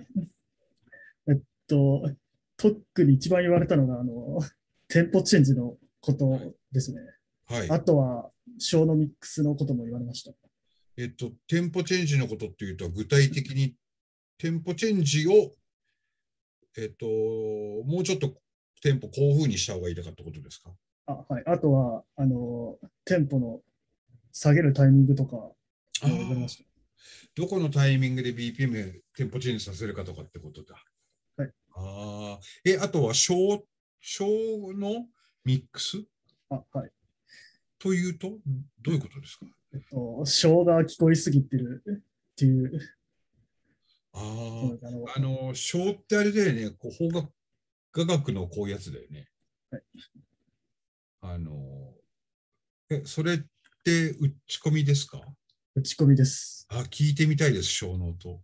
Speaker 9: えっと、特に一番言われたのが、あの、テンポチェンジのことですね。
Speaker 2: はい。
Speaker 9: あとは、小のミックスのことも言われました。
Speaker 2: えっと、テンポチェンジのことっていうと、具体的にテンポチェンジを、えっと、もうちょっとテンポこういうふうにした方がいいとかってことですか？
Speaker 9: あ、はい。あとは、あの、テンポの下げるタイミングとかも言われました。
Speaker 2: どこのタイミングで ビーピーエム テンポチェンジさせるかとかってことだ。
Speaker 9: はい。
Speaker 2: ああ。え、あとは小、小のミックス
Speaker 9: あ、はい。
Speaker 2: というと、どういうことですか？
Speaker 9: えっと、小が聞こえすぎてるっていう。
Speaker 2: ああ、あの、小ってあれだよね、こう邦楽雅楽のこういうやつだよね。
Speaker 9: はい。
Speaker 2: あの、え、それって打ち込みですか？
Speaker 9: 打ち込みです。
Speaker 2: あ、聞いてみたいです、小の音。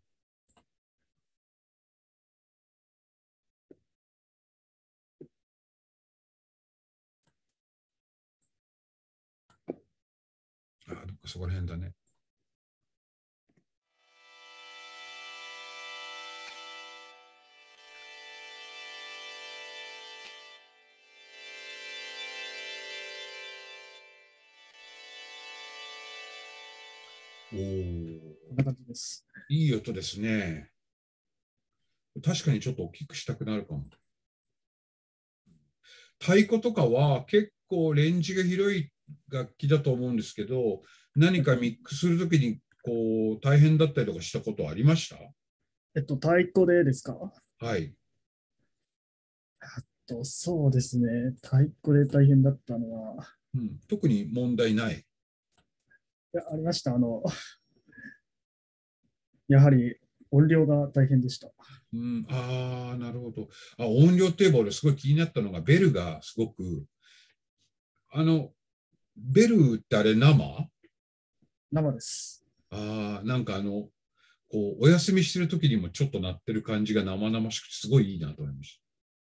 Speaker 2: あ、どっかそこら辺だね。おお。
Speaker 9: こんな感じです。
Speaker 2: いい音ですね。確かにちょっと大きくしたくなるかも。太鼓とかは結構レンジが広い楽器だと思うんですけど、何かミックスするときにこう大変だったりとかしたことありました？
Speaker 9: えっと、太鼓でですか？
Speaker 2: はい。
Speaker 9: あと、そうですね。太鼓で大変だったのは、
Speaker 2: うん、特に問題ない。
Speaker 9: いや、ありました。あの、やはり音量が大変でした。
Speaker 2: うん、ああ、なるほど。あ、音量って言えば俺すごい気になったのが、ベルがすごく、あの、ベルってあれ生？
Speaker 9: 生です。
Speaker 2: ああ、なんかあの、こう、お休みしてる時にもちょっと鳴ってる感じが生々しくて、すごいいいなと思いました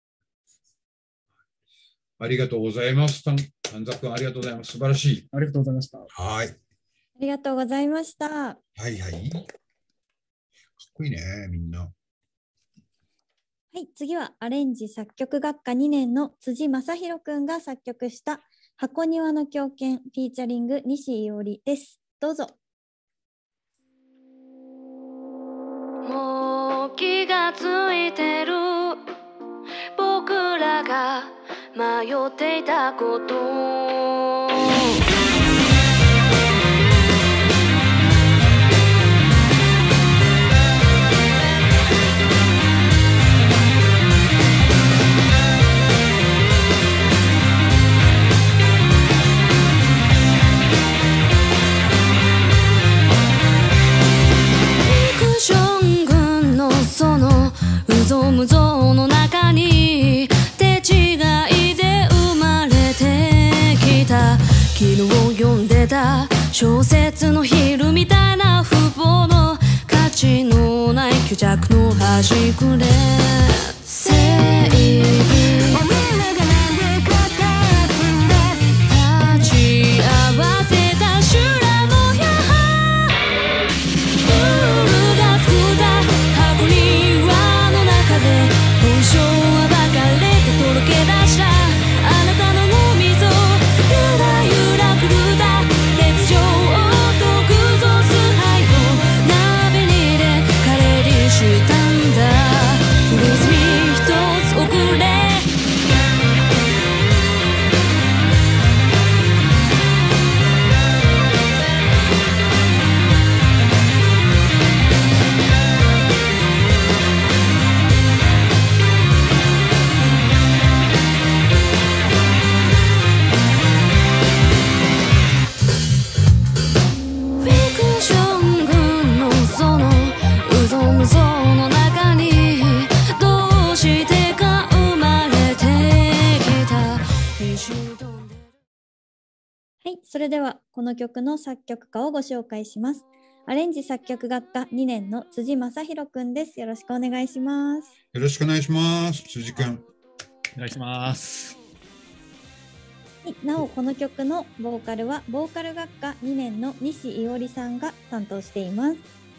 Speaker 2: 。ありがとうございます。丹沢君、ありがとうございます。素晴らしい。
Speaker 9: ありがとうございました。
Speaker 2: はい。あ
Speaker 1: りがとうございました。
Speaker 2: はいはい。かっこいいね、みんな。は
Speaker 1: い、次はアレンジ作曲学科にねんの辻正宏くんが作曲した箱庭の狂犬フィーチャリング西伊織です。どうぞ。
Speaker 5: もう気がついてる僕らが迷っていたことそのうぞむぞの中に手違いで生まれてきた虚弱の端くれ正義お前らがなんで語ってんだ立ち合わせた修羅の矢ルールが作った箱庭の中で本性はばかれてとろけ出したあなたの脳みそゆらゆら狂った熱情と偶像崇拝を鍋に入れカレーにしたんだフルーツに一つ遅れフィクション群のそのうぞむぞの中にどうしてか生まれてきた
Speaker 1: はい、それではこの曲の作曲家をご紹介します。アレンジ作曲学科にねんの辻正宏くんです。よろしくお願いします。
Speaker 2: よろしくお願いします。辻くん。
Speaker 3: お願いします。
Speaker 1: なおこの曲のボーカルはボーカル学科にねんの西伊織さんが担当しています。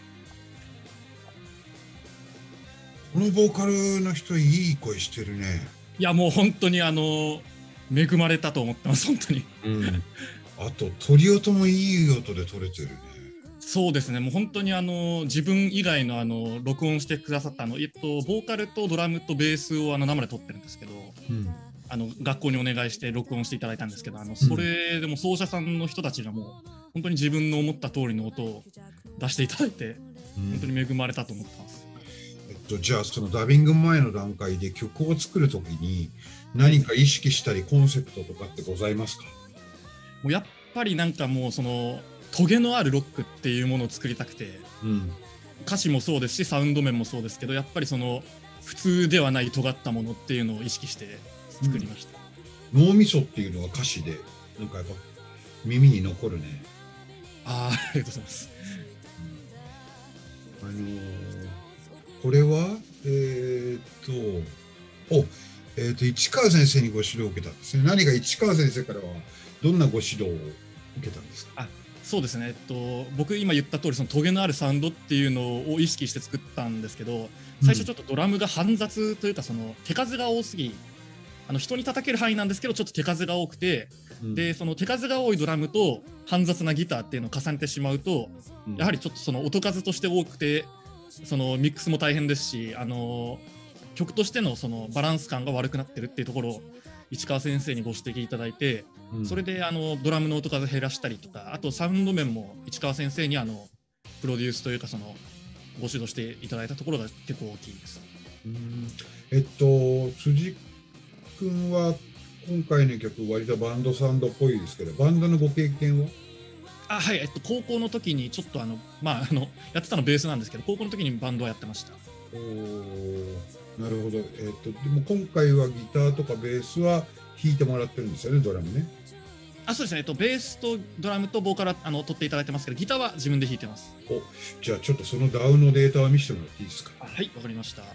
Speaker 2: このボーカルの人いい声してるね。
Speaker 11: いやもう本当にあの恵まれたと思ってます本当に。
Speaker 2: うん。あと鳥音もいい音で取れてるね。
Speaker 11: そうですね、もう本当にあの自分以外のあの録音してくださったあの、えっと、ボーカルとドラムとベースをあの生で撮ってるんですけど、うん、あの学校にお願いして録音していただいたんですけど、あのそれでも奏者さんの人たちがもう本当に自分の思った通りの音を出していただいて、うん、本当に恵まれたと思ってます。
Speaker 2: えっと、じゃあそのダビング前の段階で曲を作るときに何か意識したりコンセプトとかってございますか？
Speaker 11: もうやっぱりなんかもうそのトゲのあるロックっていうものを作りたくて、うん、歌詞もそうですしサウンド面もそうですけど、やっぱりその普通ではない尖ったものっていうのを意識して作りました。
Speaker 2: うん、脳みそっていうのは歌詞でなんかやっぱ耳に残るね。
Speaker 11: ああ、ありがとうございます。
Speaker 2: うん、あのー、これはえー、っとおえー、っと市川先生にご指導を受けたんですね。何か市川先生からはどんなご指導を受けたんですか？
Speaker 11: あ、そうですね、えっと、僕今言った通りそのトゲのあるサウンドっていうのを意識して作ったんですけど、最初ちょっとドラムが煩雑というかその手数が多すぎ、あの人に叩ける範囲なんですけどちょっと手数が多くて、うん、でその手数が多いドラムと煩雑なギターっていうのを重ねてしまうと、うん、やはりちょっとその音数として多くてそのミックスも大変ですし、あの曲としてのそのバランス感が悪くなってるっていうところを市川先生にご指摘いただいて、うん、それであのドラムの音数減らしたりとか、あとサウンド面も市川先生にあのプロデュースというかそのご指導していただいたところが結構大きいです。
Speaker 2: うん、えっと辻君は今回の曲割とバンドサウンドっぽいですけど、バンドのご経験は？
Speaker 11: あ、はい、えっと、高校の時にちょっとあの、まあ、あのやってたのベースなんですけど、高校の時にバンドはやってました。
Speaker 2: おなるほど、えっと、でも今回はギターとかベースは弾いてもらってるんですよね、ドラムね。
Speaker 11: あ、そうですね、えっと、ベースとドラムとボーカルはあの取っていただいてますけど、ギターは自分で弾いてます。
Speaker 2: おじゃあちょっとそのダウのデータを見せてもらっていいですか？
Speaker 11: はい、わかりました。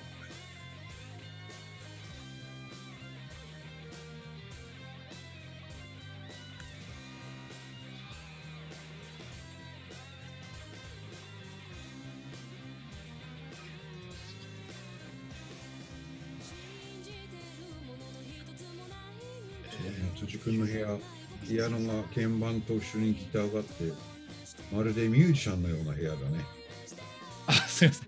Speaker 2: 辻君の部屋、ピアノが鍵盤と後ろにギターがあって、まるでミュージシャンのような部屋だね。
Speaker 11: あ、すいま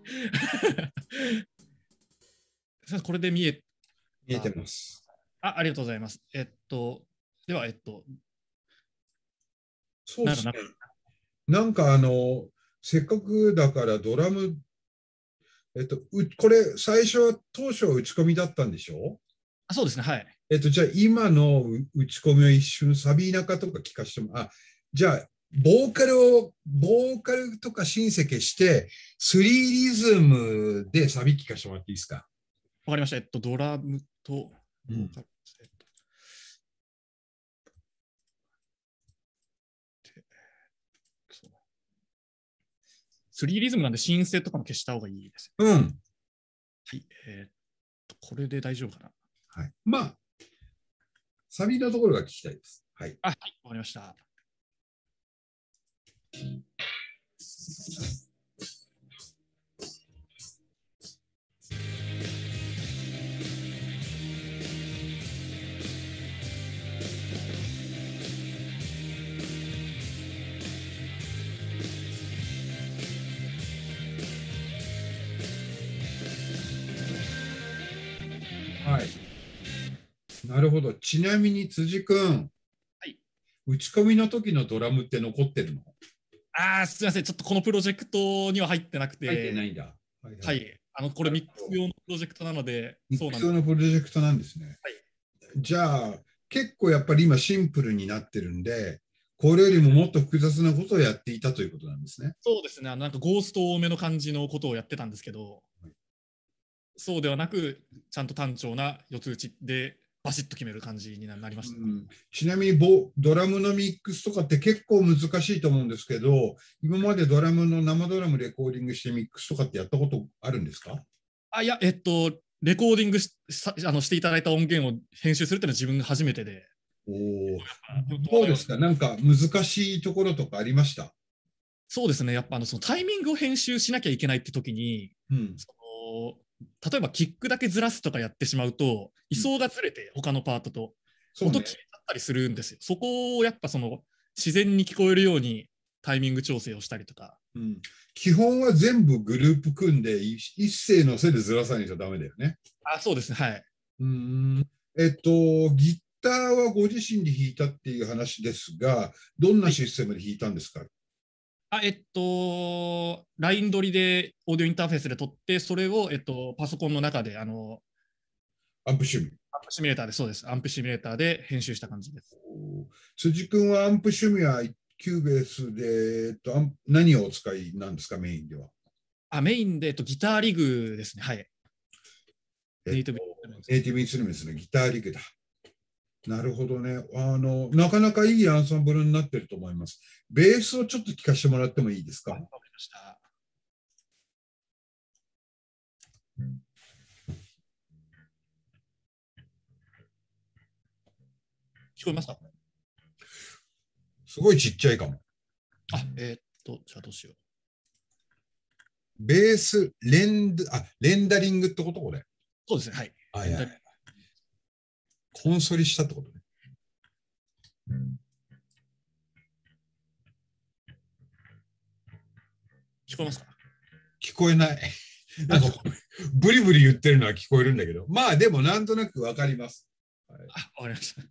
Speaker 11: せん。これで見え、
Speaker 2: 見えてます。
Speaker 11: あ、ありがとうございます。えっと、では、えっと、
Speaker 2: そうですね。なんかあの、せっかくだからドラム、えっと、これ最初は当初は打ち込みだったんでしょ？
Speaker 11: あ、そうですね、はい。
Speaker 2: えっと、じゃあ今の打ち込みを一瞬サビ中とか聞かせても、あ、じゃあボーカルを、ボーカルとかシンセ消して、スリーリズムでサビ聞かせてもらっていいですか？
Speaker 11: わかりました。えっと、ドラムと、うん、 スリーリズムなんでシンセとかも消した方がいいです。
Speaker 2: うん。はい、
Speaker 11: えー、っと、これで大丈夫かな。
Speaker 2: はい。まあ、サビのところが聞きたいです。はい。
Speaker 11: あ、はい、わかりました。
Speaker 2: はい。なるほど。ちなみに辻君、
Speaker 11: はい、
Speaker 2: 打ち込みの時のドラムって残ってるの？
Speaker 11: ああ、すみません。ちょっとこのプロジェクトには入ってなくて。
Speaker 2: 入ってないんだ。
Speaker 11: はい、はいはい、あの、これミックス用のプロジェクトなので、
Speaker 2: ミックス用のプロジェクトなんですね。
Speaker 11: はい。
Speaker 2: じゃあ、結構やっぱり今シンプルになってるんで、これよりももっと複雑なことをやっていたということなんですね。
Speaker 11: そうですね。なんかゴースト多めの感じのことをやってたんですけど、はい、そうではなく、ちゃんと単調な四つ打ちでバシッと決める感じになりました。
Speaker 2: うん、ちなみにボドラムのミックスとかって結構難しいと思うんですけど、今までドラムの生ドラムレコーディングしてミックスとかってやったことあるんですか？
Speaker 11: あ、いや、えっと、レコーディング し, あのしていただいた音源を編集するっていうのは自分が初めてで。
Speaker 2: おどうですか？なんか難しいところとかありました？
Speaker 11: そうですね。やっぱあのそのタイミングを編集しなきゃいけないって時に、うん、その例えばキックだけずらすとかやってしまうと、位相がずれて他のパートと音消えちゃったりするんですよ。そこをやっぱその自然に聞こえるようにタイミング調整をしたりとか。
Speaker 2: うん、基本は全部グループ組んで一斉のせでずらさないとダメだよね。
Speaker 11: あ、そうですね。はい。
Speaker 2: うん。えっと、ギターはご自身で弾いたっていう話ですが、どんなシステムで弾いたんですか？
Speaker 11: あ、えっと、ライン取りでオーディオインターフェースで撮って、それを、えっと、パソコンの中で、あの、
Speaker 2: アンプシミュ
Speaker 11: アンプシミュレーターで、そうです。アンプシミュレーターで編集した感じです。
Speaker 2: 辻君はアンプシミュはキューベースで、えっと、何をお使いなんですか、メインでは。
Speaker 11: あ、メインで、えっと、ギターリグですね。はい。
Speaker 2: ネイティブインストゥルメンツのギターリグだ。なるほどね。あの、なかなかいいアンサンブルになってると思います。ベースをちょっと聞かせてもらってもいいですか？わかりました。
Speaker 11: 聞こえますか？
Speaker 2: すごいちっちゃいかも。
Speaker 11: あ、えー、っと、じゃあどうしよう。
Speaker 2: ベース、レンド、あ、レンダリングってことこれ。
Speaker 11: そうですね。はい。
Speaker 2: あ、いや。コンソリしたってことね。うん、
Speaker 11: 聞こえますか？
Speaker 2: 聞こえない。なんかブリブリ言ってるのは聞こえるんだけど、まあでもなんとなくわかります。
Speaker 11: はい、あ、わかりました。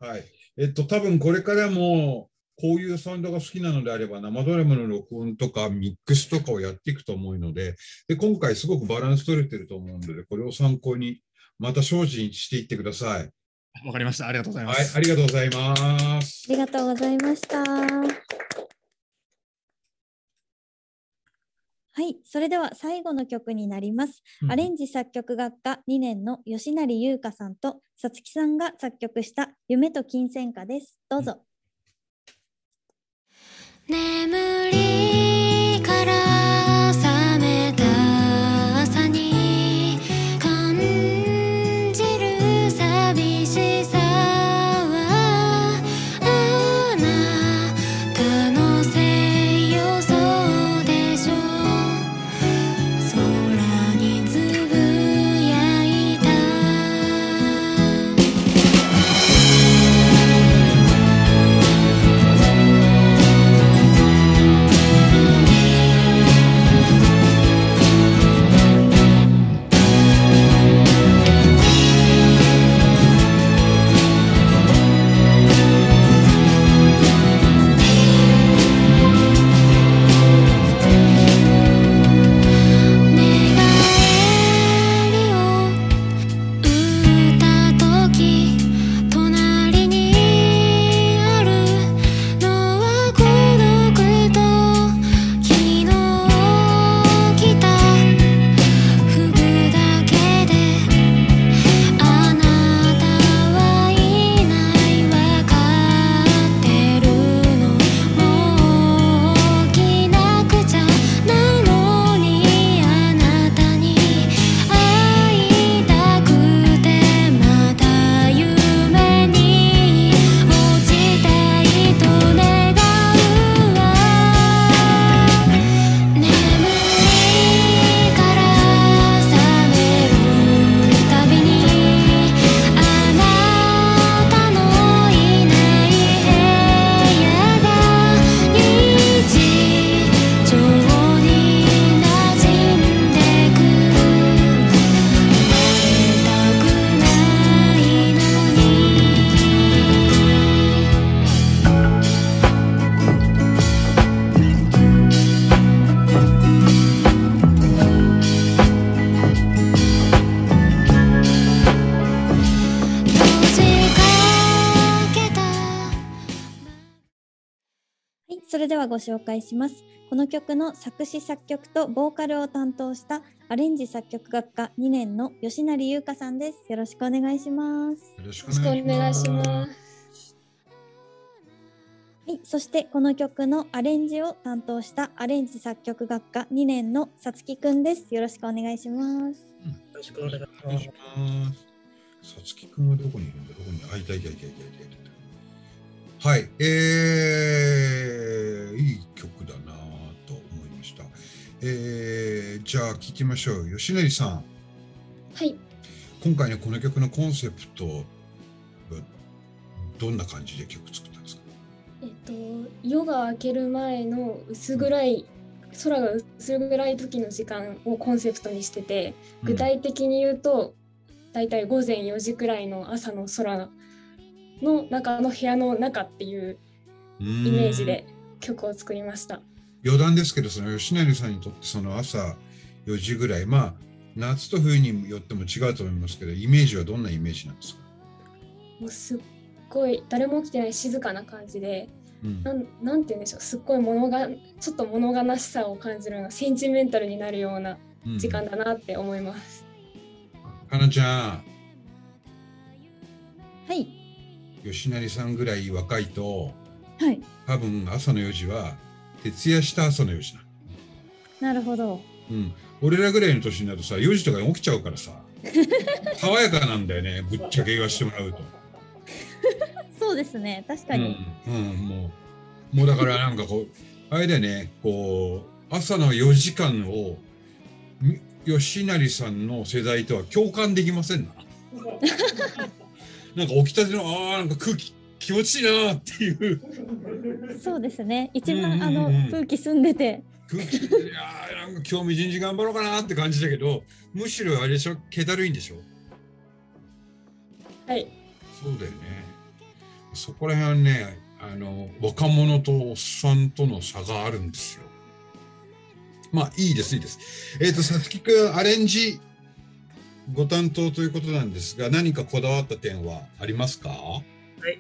Speaker 2: はい。えっと、多分これからもこういうサウンドが好きなのであれば、生ドラムの録音とかミックスとかをやっていくと思うので、で今回すごくバランス取れてると思うので、これを参考にまた精進していってください。
Speaker 11: わかりました。ありがとうございます。
Speaker 2: はい、ありがとうございます。
Speaker 1: ありがとうございました。はい、それでは最後の曲になります。うん、アレンジ作曲学科にねんの吉成優香さんとさつきさんが作曲した夢と金銭花です。どうぞ。
Speaker 5: うん、眠りから覚めた朝に感じる寂しさはあなたのせいよそうでしょう。空につぶやいた「
Speaker 1: れではご紹介します。この曲の作詞作曲とボーカルを担当したアレンジ作曲学科にねんの吉成優香さんです。よろしくお願いします。
Speaker 2: よろしく
Speaker 6: お願いします。
Speaker 1: はい、そしてこの曲のアレンジを担当したアレンジ作曲学科にねんのさつきくんです。よろしくお願いします。
Speaker 12: よろしくお願いします。
Speaker 2: さつきくんはどこにいるんだ。どこに。あ、いたいたいたいたいた。はい、えー、いい曲だなと思いました。えー、じゃあ聞きましょう。吉成さん。
Speaker 6: はい。
Speaker 2: 今回のこの曲のコンセプトはどんな感じで曲作ったんですか？
Speaker 13: えっと、夜が明ける前の薄暗い、空が薄暗い時の時間をコンセプトにしてて、具体的に言うと、だいたいごぜんよじくらいの朝の空の中の部屋の中っていうイメージで曲を作りました。
Speaker 2: 余談ですけど、その吉成さんにとってその朝よじぐらい、まあ夏と冬によっても違うと思いますけど、イメージはどんなイメージなんですか？
Speaker 13: もうすっごい誰も起きてない静かな感じで、うん、なんなんて言うんでしょう、すっごい物がちょっと物悲しさを感じるようなセンチメンタルになるような時間だなって思います。
Speaker 2: かなちゃん。
Speaker 1: はい。
Speaker 2: 吉成さんぐらい若いと、
Speaker 1: はい、
Speaker 2: 多分朝のよじは徹夜した朝のよじだ。
Speaker 1: なるほど。
Speaker 2: うん、俺らぐらいの年になるとさ、よじとかに起きちゃうからさ爽やかなんだよね、ぶっちゃけ言わしてもらうと。
Speaker 1: そうですね、確かに。
Speaker 2: うん、うん、もうもうだからなんかこうあれだよね、こう朝のよじかんを吉成さんの世代とは共感できませんな。なんか起きたての、ああ、なんか空気気持ちいいなっていう。
Speaker 1: そうですね。一番あの空気澄んでて。
Speaker 2: 空気、いやー、なんか今日も一日頑張ろうかなって感じだけど、むしろあれでしょ、気だるいんでしょ。
Speaker 13: はい。
Speaker 2: そうだよね。そこら辺はね、あの若者とおっさんとの差があるんですよ。まあいいですいいです。えっとさつきくん、アレンジご担当ということなんですが、何かこだわった点はありますか？
Speaker 12: はい、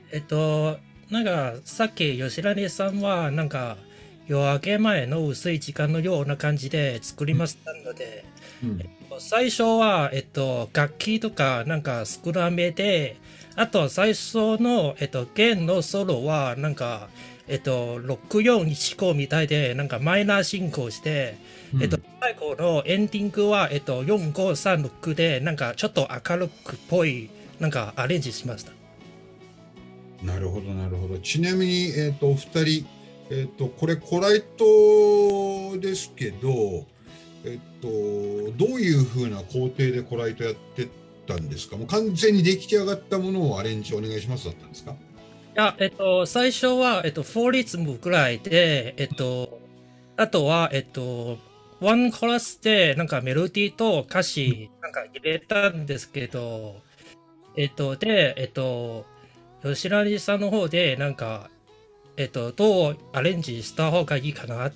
Speaker 12: えっとなんかさっき吉成さんはなんか夜明け前の薄い時間のような感じで作りましたので、うんうん、えっと、最初はえっと楽器とかなんか少なめで、あと最初のえっと弦のソロはなんかえっと、ろくよんいちごみたいで、なんかマイナー進行して、うん、えっと、最後のエンディングは、えっと、よんごさんろくで、なんかちょっと明るくっぽい、なんかアレンジしました。
Speaker 2: なるほど、なるほど。ちなみに、えっと、お二人、えっと、これ、コライトですけど、えっと、どういうふうな工程でコライトやってたんですか？もう完全に出来上がったものをアレンジお願いしますだったんですか？
Speaker 12: いや、えっと、最初は、えっと、フォーリズムぐらいで、えっと、あとは、えっと、ワンコラスで、なんかメロディーと歌詞、なんか入れたんですけど、えっと、で、えっと、吉成さんの方で、なんか、えっと、どうアレンジした方がいいかなって、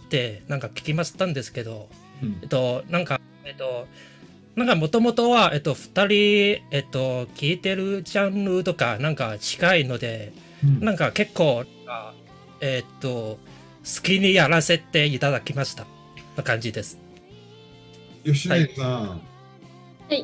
Speaker 12: なんか聞きましたんですけど、うん、えっと、なんか、えっと、なんかもともとは、えっと、二人、えっと、聴いてるジャンルとか、なんか近いので、なんか結構、えー、っと、好きにやらせていただきました。な感じです。
Speaker 2: 吉成さん。
Speaker 13: はい。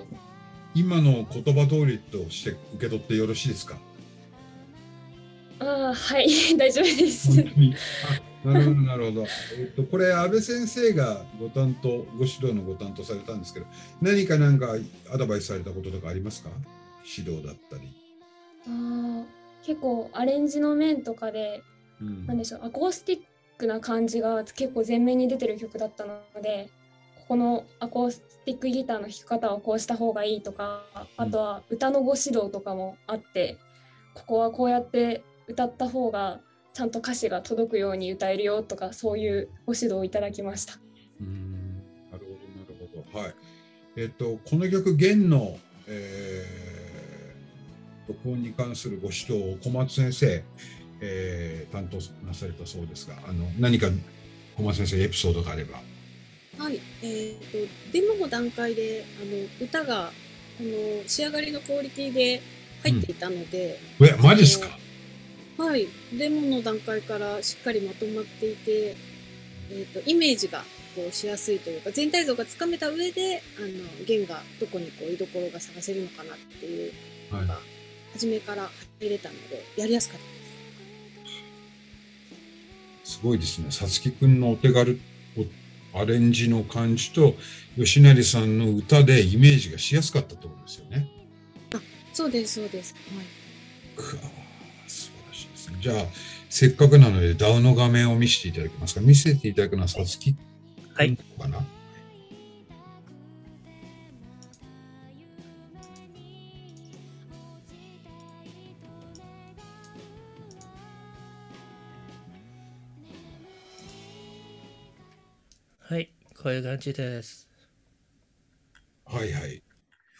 Speaker 2: 今の言葉通りとして受け取ってよろしいですか？
Speaker 13: ああ、はい、大丈夫です。
Speaker 2: 本当に。あ、なるほど、なるほど。えっと、これ、安倍先生がご担当、ご指導のご担当されたんですけど、何かなんかアドバイスされたこととかありますか？指導だったり。
Speaker 13: ああ。結構アレンジの面とかで、うん、なんでしょう、アコースティックな感じが結構前面に出てる曲だったので、ここのアコースティックギターの弾き方はこうした方がいいとか、あとは歌のご指導とかもあって、ここはこうやって歌った方がちゃんと歌詞が届くように歌えるよとか、そういうご指導をいただきました。
Speaker 2: うん、なるほどなるほど。はい。えっとこの曲弦の、えー録音に関するご指導を小松先生、えー、担当なされたそうですが、あの何か小松先生エピソードがあれば。
Speaker 10: はい、えー、とデモの段階であの歌があの仕上がりのクオリティで入っていたので、
Speaker 2: うん、えマジっすか？
Speaker 10: はい、デモの段階からしっかりまとまっていて、えー、とイメージがこうしやすいというか、全体像がつかめた上で、あの弦がどこにこう居所が探せるのかなっていうのが、初めから入れたので、やりやすかったです。
Speaker 2: すごいですね。さつきくんのお手軽アレンジの感じと吉成さんの歌でイメージがしやすかったってことですよね。
Speaker 10: あ、そうですそうです。はい。
Speaker 2: くわー、素晴らしいですね。じゃあせっかくなので ダウ の画面を見せていただけますか。見せていただくのはさつきくんかな。はい。
Speaker 12: はい、こういう感じです。
Speaker 2: はいはい。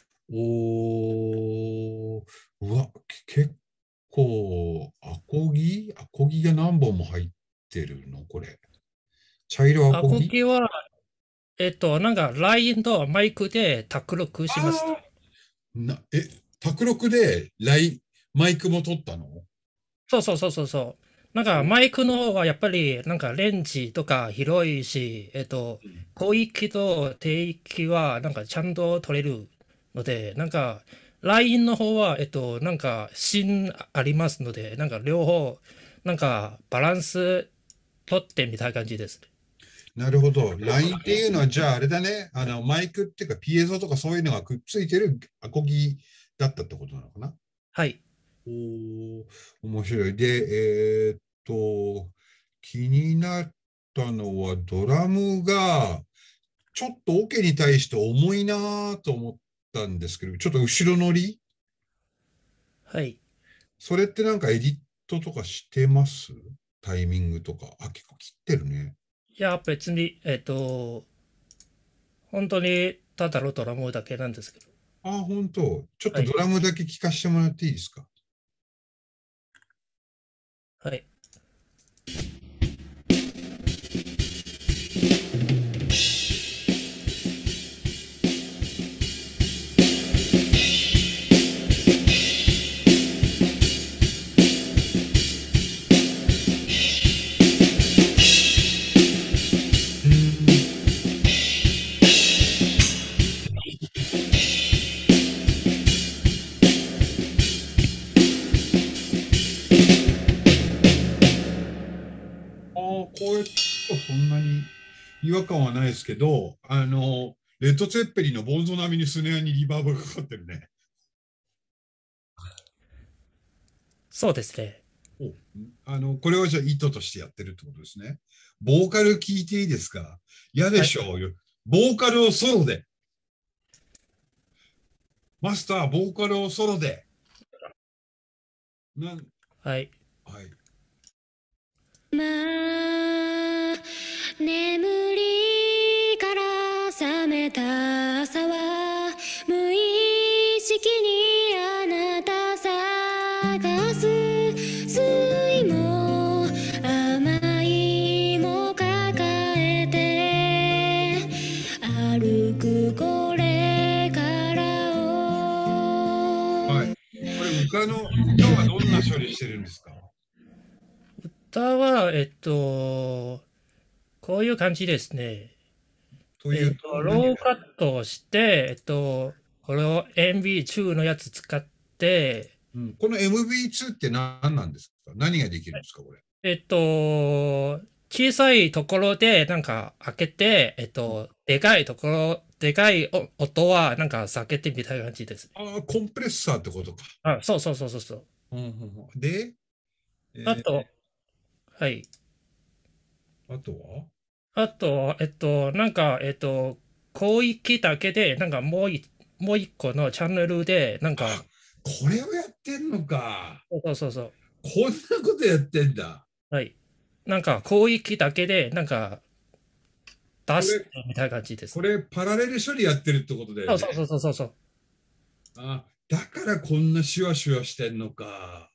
Speaker 2: おー、うわ、結構、アコギアコギが何本も入ってるのこれ。茶色アコギ？
Speaker 12: アコギは、えっと、なんか、ラインとマイクで卓録しました。
Speaker 2: なえ、卓録でライン、マイクも取ったの？
Speaker 12: そうそうそうそうそう。なんか、マイクの方はやっぱり、なんか、レンジとか広いし、えっと、広域と低域は、なんか、ちゃんと取れるので、なんか、ラインの方は、えっと、なんか、芯ありますので、なんか、両方、なんか、バランス取ってみたい感じです。
Speaker 2: なるほど。ラインっていうのは、じゃああれだね、あの、マイクっていうか、ピエゾとかそういうのがくっついてるアコギだったってことなのかな？
Speaker 12: はい。
Speaker 2: おー、面白い。で、えーっと、気になったのは、ドラムが、ちょっとオケに対して重いなと思ったんですけど、ちょっと後ろ乗り？
Speaker 12: はい。
Speaker 2: それってなんかエディットとかしてます？タイミングとか。あ、結構切ってるね。
Speaker 12: いや、別に、えっと、本当にただのドラムだけなんですけど。
Speaker 2: あ、本当。ちょっとドラムだけ聞かせてもらっていいですか？
Speaker 12: はい。
Speaker 2: こういうとそんなに違和感はないですけど、あの、レッド・ツェッペリンのボンゾ並みにスネアにリバーブがかかってるね。
Speaker 12: そうですね。
Speaker 2: おあの、これをじゃあ意図としてやってるってことですね。ボーカル聞いていいですか？嫌でしょう、はい、ボーカルをソロで。マスター、ボーカルをソロで。なん
Speaker 12: はい。
Speaker 2: はい。
Speaker 5: まあ、眠りから覚めた朝は無意識にあなた探す。酸いも甘いも抱えて歩くこれからを。
Speaker 2: はい。これ歌の歌はどんな処理してるんですか？
Speaker 12: 歌は、えっと、こういう感じですね。
Speaker 2: という
Speaker 12: えっと、ローカットをして、えっと、これを エムブイツー のやつ使って、
Speaker 2: うん、この エムブイツー って何なんですか？何ができるんですか、これ。
Speaker 12: えっと、小さいところでなんか開けて、えっと、でかいところ、でかい音はなんか避けてみたい感じです。
Speaker 2: ああ、コンプレッサーってことか。
Speaker 12: あ、そうそうそうそうそう。
Speaker 2: うんうんうん、で、
Speaker 12: えー、あと、はい。
Speaker 2: あとは
Speaker 12: あと、えっと、なんか、えっと、広域だけで、なんかもうい、もう一個のチャンネルで、なんか。
Speaker 2: これをやってんのか。
Speaker 12: そうそうそう。
Speaker 2: こんなことやってんだ。
Speaker 12: はい。なんか、広域だけで、なんか、出すみたいな感じです。
Speaker 2: これ、パラレル処理やってるってことだよね。
Speaker 12: そうそうそうそうそう。
Speaker 2: あ、だからこんなシュワシュワしてんのか。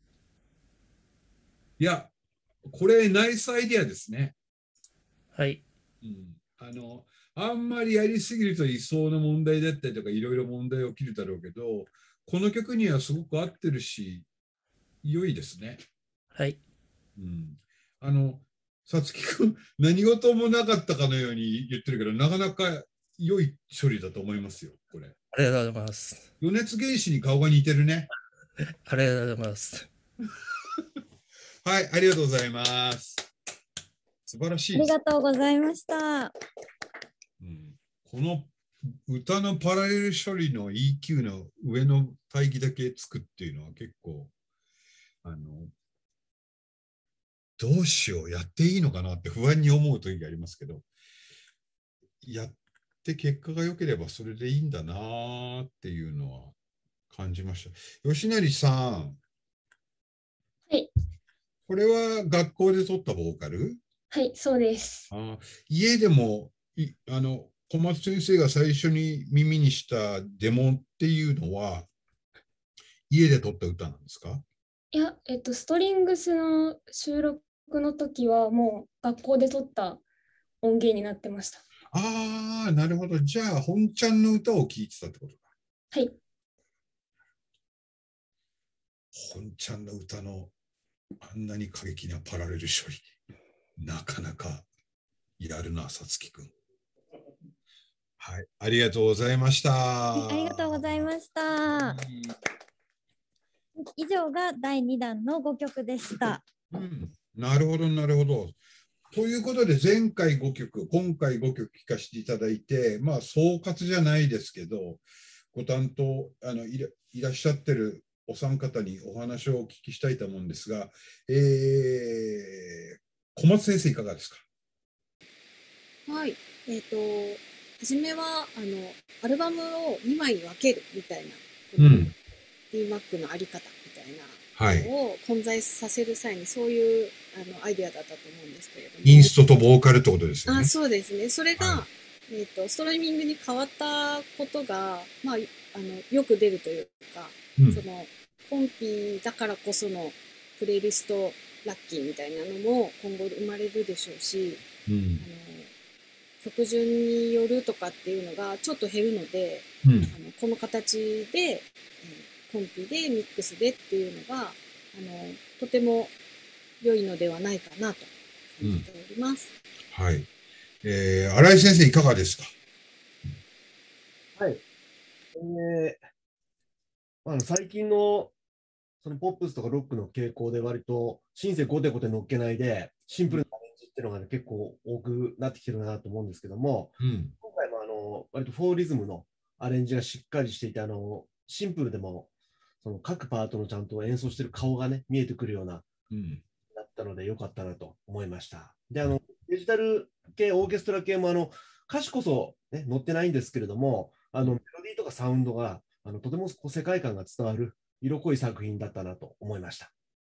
Speaker 2: いや、これ、ナイスアイディアですね。
Speaker 12: はい。
Speaker 2: うん。あの、あんまりやりすぎると理想の問題だったりとか、いろいろ問題起きるだろうけど、この曲にはすごく合ってるし、良いですね。
Speaker 12: はい。
Speaker 2: うん、あの、さつきくん、何事もなかったかのように言ってるけど、なかなか良い処理だと思いますよ、これ。
Speaker 12: ありがとうございます。
Speaker 2: 余熱原子に顔が似てるね。
Speaker 12: ありがとうございます。
Speaker 2: はい、ありがとうございます。素晴らしいです。
Speaker 1: ありがとうございました。
Speaker 2: うん、この歌のパラレル処理の イーキュー の上の帯域だけつくっていうのは結構、あの、どうしよう、やっていいのかなって不安に思う時がありますけど、やって結果が良ければそれでいいんだなっていうのは感じました。吉成さん。
Speaker 13: はい。
Speaker 2: これは学校で撮ったボーカル？
Speaker 13: はい、そうです。
Speaker 2: あ、家でもいあの小松先生が最初に耳にしたデモっていうのは家で撮った歌なんですか？
Speaker 13: いや、えっと、ストリングスの収録の時はもう学校で撮った音源になってました。
Speaker 2: ああ、なるほど。じゃあ、本ちゃんの歌を聴いてたってことか。
Speaker 13: はい。
Speaker 2: 本ちゃんの歌のあんなに過激なパラレル処理。なかなかやるな、さつきくん。はい、ありがとうございました。
Speaker 1: ありがとうございました。以上がだいにだんのごきょくでした。
Speaker 2: うん、なるほど、なるほど。ということで、前回ごきょく、今回ごきょく聴かせていただいて、まあ、総括じゃないですけど、ご担当あのいら、いらっしゃってるお三方にお話をお聞きしたいと思うんですが、えー、小松先生、いかがですか？
Speaker 10: はい。えっと、初めは、あの、アルバムをにまいに分けるみたいな、うん、ディーマック のあり方みたいなのを混在させる際に、そういうあのアイデアだったと思うんですけれども。
Speaker 2: インストとボーカルってことですよね。
Speaker 10: あ、そうですね。それが、
Speaker 2: はい、
Speaker 10: えっと、ストリーミングに変わったことが、まあ、あの、よく出るというか、うん、その、コンピだからこそのプレイリストラッキーみたいなのも今後生まれるでしょうし、うん、あの曲順によるとかっていうのがちょっと減るので、うん、あのこの形で、えー、コンピでミックスでっていうのがあのとても良いのではないかなと感じております。
Speaker 2: うん、はい。えー、新井先生いかがですか？
Speaker 7: はい。えー、あの最近のそのポップスとかロックの傾向で割とシンセコテコテ乗っけないでシンプルなアレンジっていうのが、ね、結構多くなってきてるなと思うんですけども、うん、今回もあの割とフォーリズムのアレンジがしっかりしていて、あのシンプルでもその各パートのちゃんと演奏してる顔がね見えてくるような、うん、だったので良かったなと思いました。で、あのデジタル系オーケストラ系もあの歌詞こそ、ね、載ってないんですけれども、あのメロディーとかサウンドがあのとても世界観が伝わる色濃い作品だったなと思いました。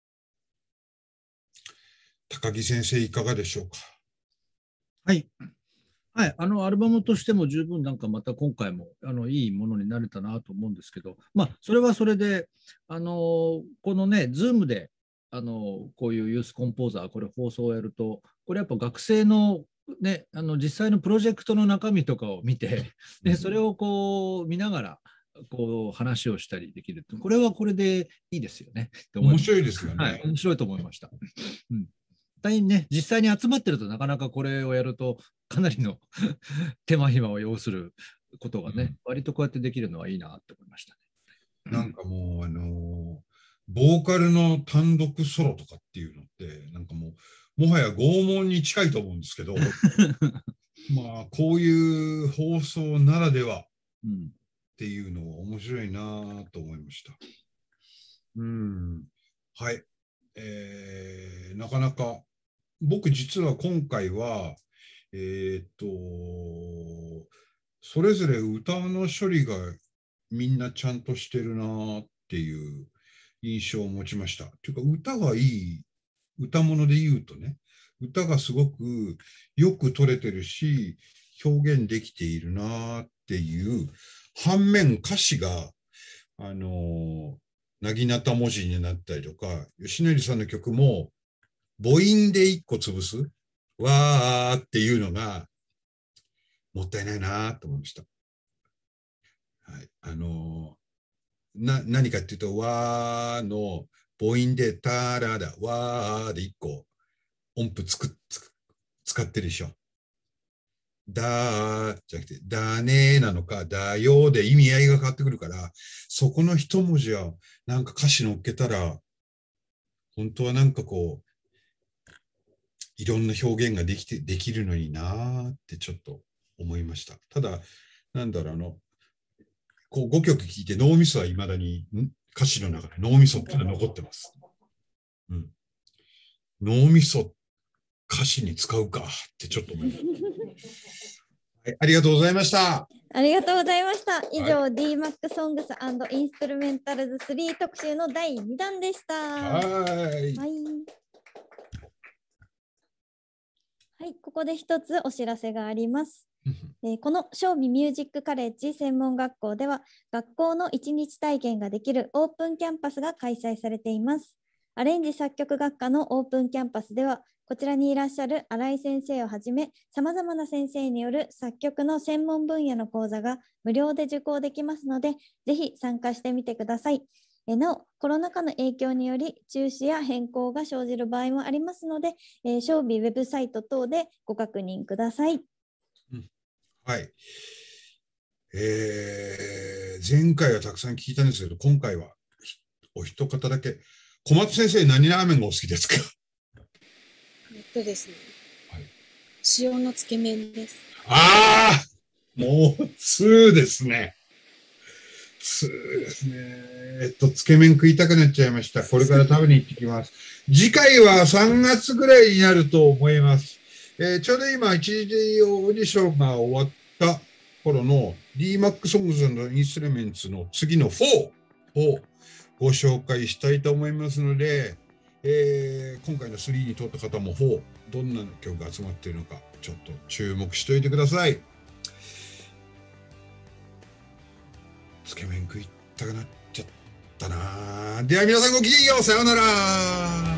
Speaker 2: 高木先生いかがでしょうか？
Speaker 4: はい。はい、あのアルバムとしても十分なんかまた今回もあのいいものになれたなと思うんですけど、まあそれはそれであのこのね Zoom であのこういうユースコンポーザーこれ放送をやるとこれやっぱ学生のねあの実際のプロジェクトの中身とかを見てでそれをこう見ながらこう話をしたりできるこれはこれでいいですよね。
Speaker 2: 面白いですよね。
Speaker 4: はい、面白いと思いました。うんね、実際に集まってるとなかなかこれをやるとかなりの手間暇を要することがね、うん、割とこうやってできるのはいいなって思いましたね。
Speaker 2: なんかもうあのボーカルの単独ソロとかっていうのってなんかもうもはや拷問に近いと思うんですけどまあこういう放送ならではっていうのは面白いなと思いました。うんはい、えー、なかなか僕実は今回は、えー、っと、それぞれ歌の処理がみんなちゃんとしてるなっていう印象を持ちました。というか歌がいい、歌物で言うとね、歌がすごくよく取れてるし、表現できているなっていう反面歌詞が、あの、なぎなた文字になったりとか、吉成さんの曲も、母音で一個潰すわーっていうのがもったいないなと思いました。はい、あのな何かっていうとわーの母母音でタラだ、わーでいっこ音符つくつ使ってるでしょ。だーじゃなくて、だねーなのか、だよーで意味合いが変わってくるから、そこの一文字はなんか歌詞乗っけたら、本当はなんかこう、いろんな表現ができて、できるのになーってちょっと思いました。ただ、なんだろう、あの、こうごきょく聴いて脳みそはいまだに歌詞の中で脳みそってのが残ってます。うん、脳みそ歌詞に使うかってちょっと思います。はい、ありがとうございました。
Speaker 1: ありがとうございました。以上、
Speaker 2: はい、
Speaker 1: ディーマック Songs and Instrumentals スリー特集のだいにだんでした。
Speaker 2: はい。
Speaker 1: はい。はい、ここで一つお知らせがあります。えー、この正味ミュージックカレッジ専門学校では学校の一日体験ができるオープンキャンパスが開催されています。アレンジ作曲学科のオープンキャンパスではこちらにいらっしゃる新井先生をはじめさまざまな先生による作曲の専門分野の講座が無料で受講できますのでぜひ参加してみてください。えなおコロナ禍の影響により中止や変更が生じる場合もありますので、えー、正味ウェブサイト等でご確認ください。
Speaker 2: はい。えー、前回はたくさん聞いたんですけど、今回はお一方だけ。小松先生、何ラーメンがお好きですか？
Speaker 10: えっとですね。はい、塩のつけ麺です。
Speaker 2: ああ、もう、通ですね。通ですね。えっと、つけ麺食いたくなっちゃいました。これから食べに行ってきます。次回はさんがつぐらいになると思います。えー、ちょうど今、一次オーディションが終わった頃の ディーマック Songs and Instruments の次のフォーをご紹介したいと思いますので、えー、今回のスリーに通った方もフォー、どんな曲が集まっているのか、ちょっと注目しておいてください。つけ麺食いたくなっちゃったな。では皆さんごきげんよう。さようなら。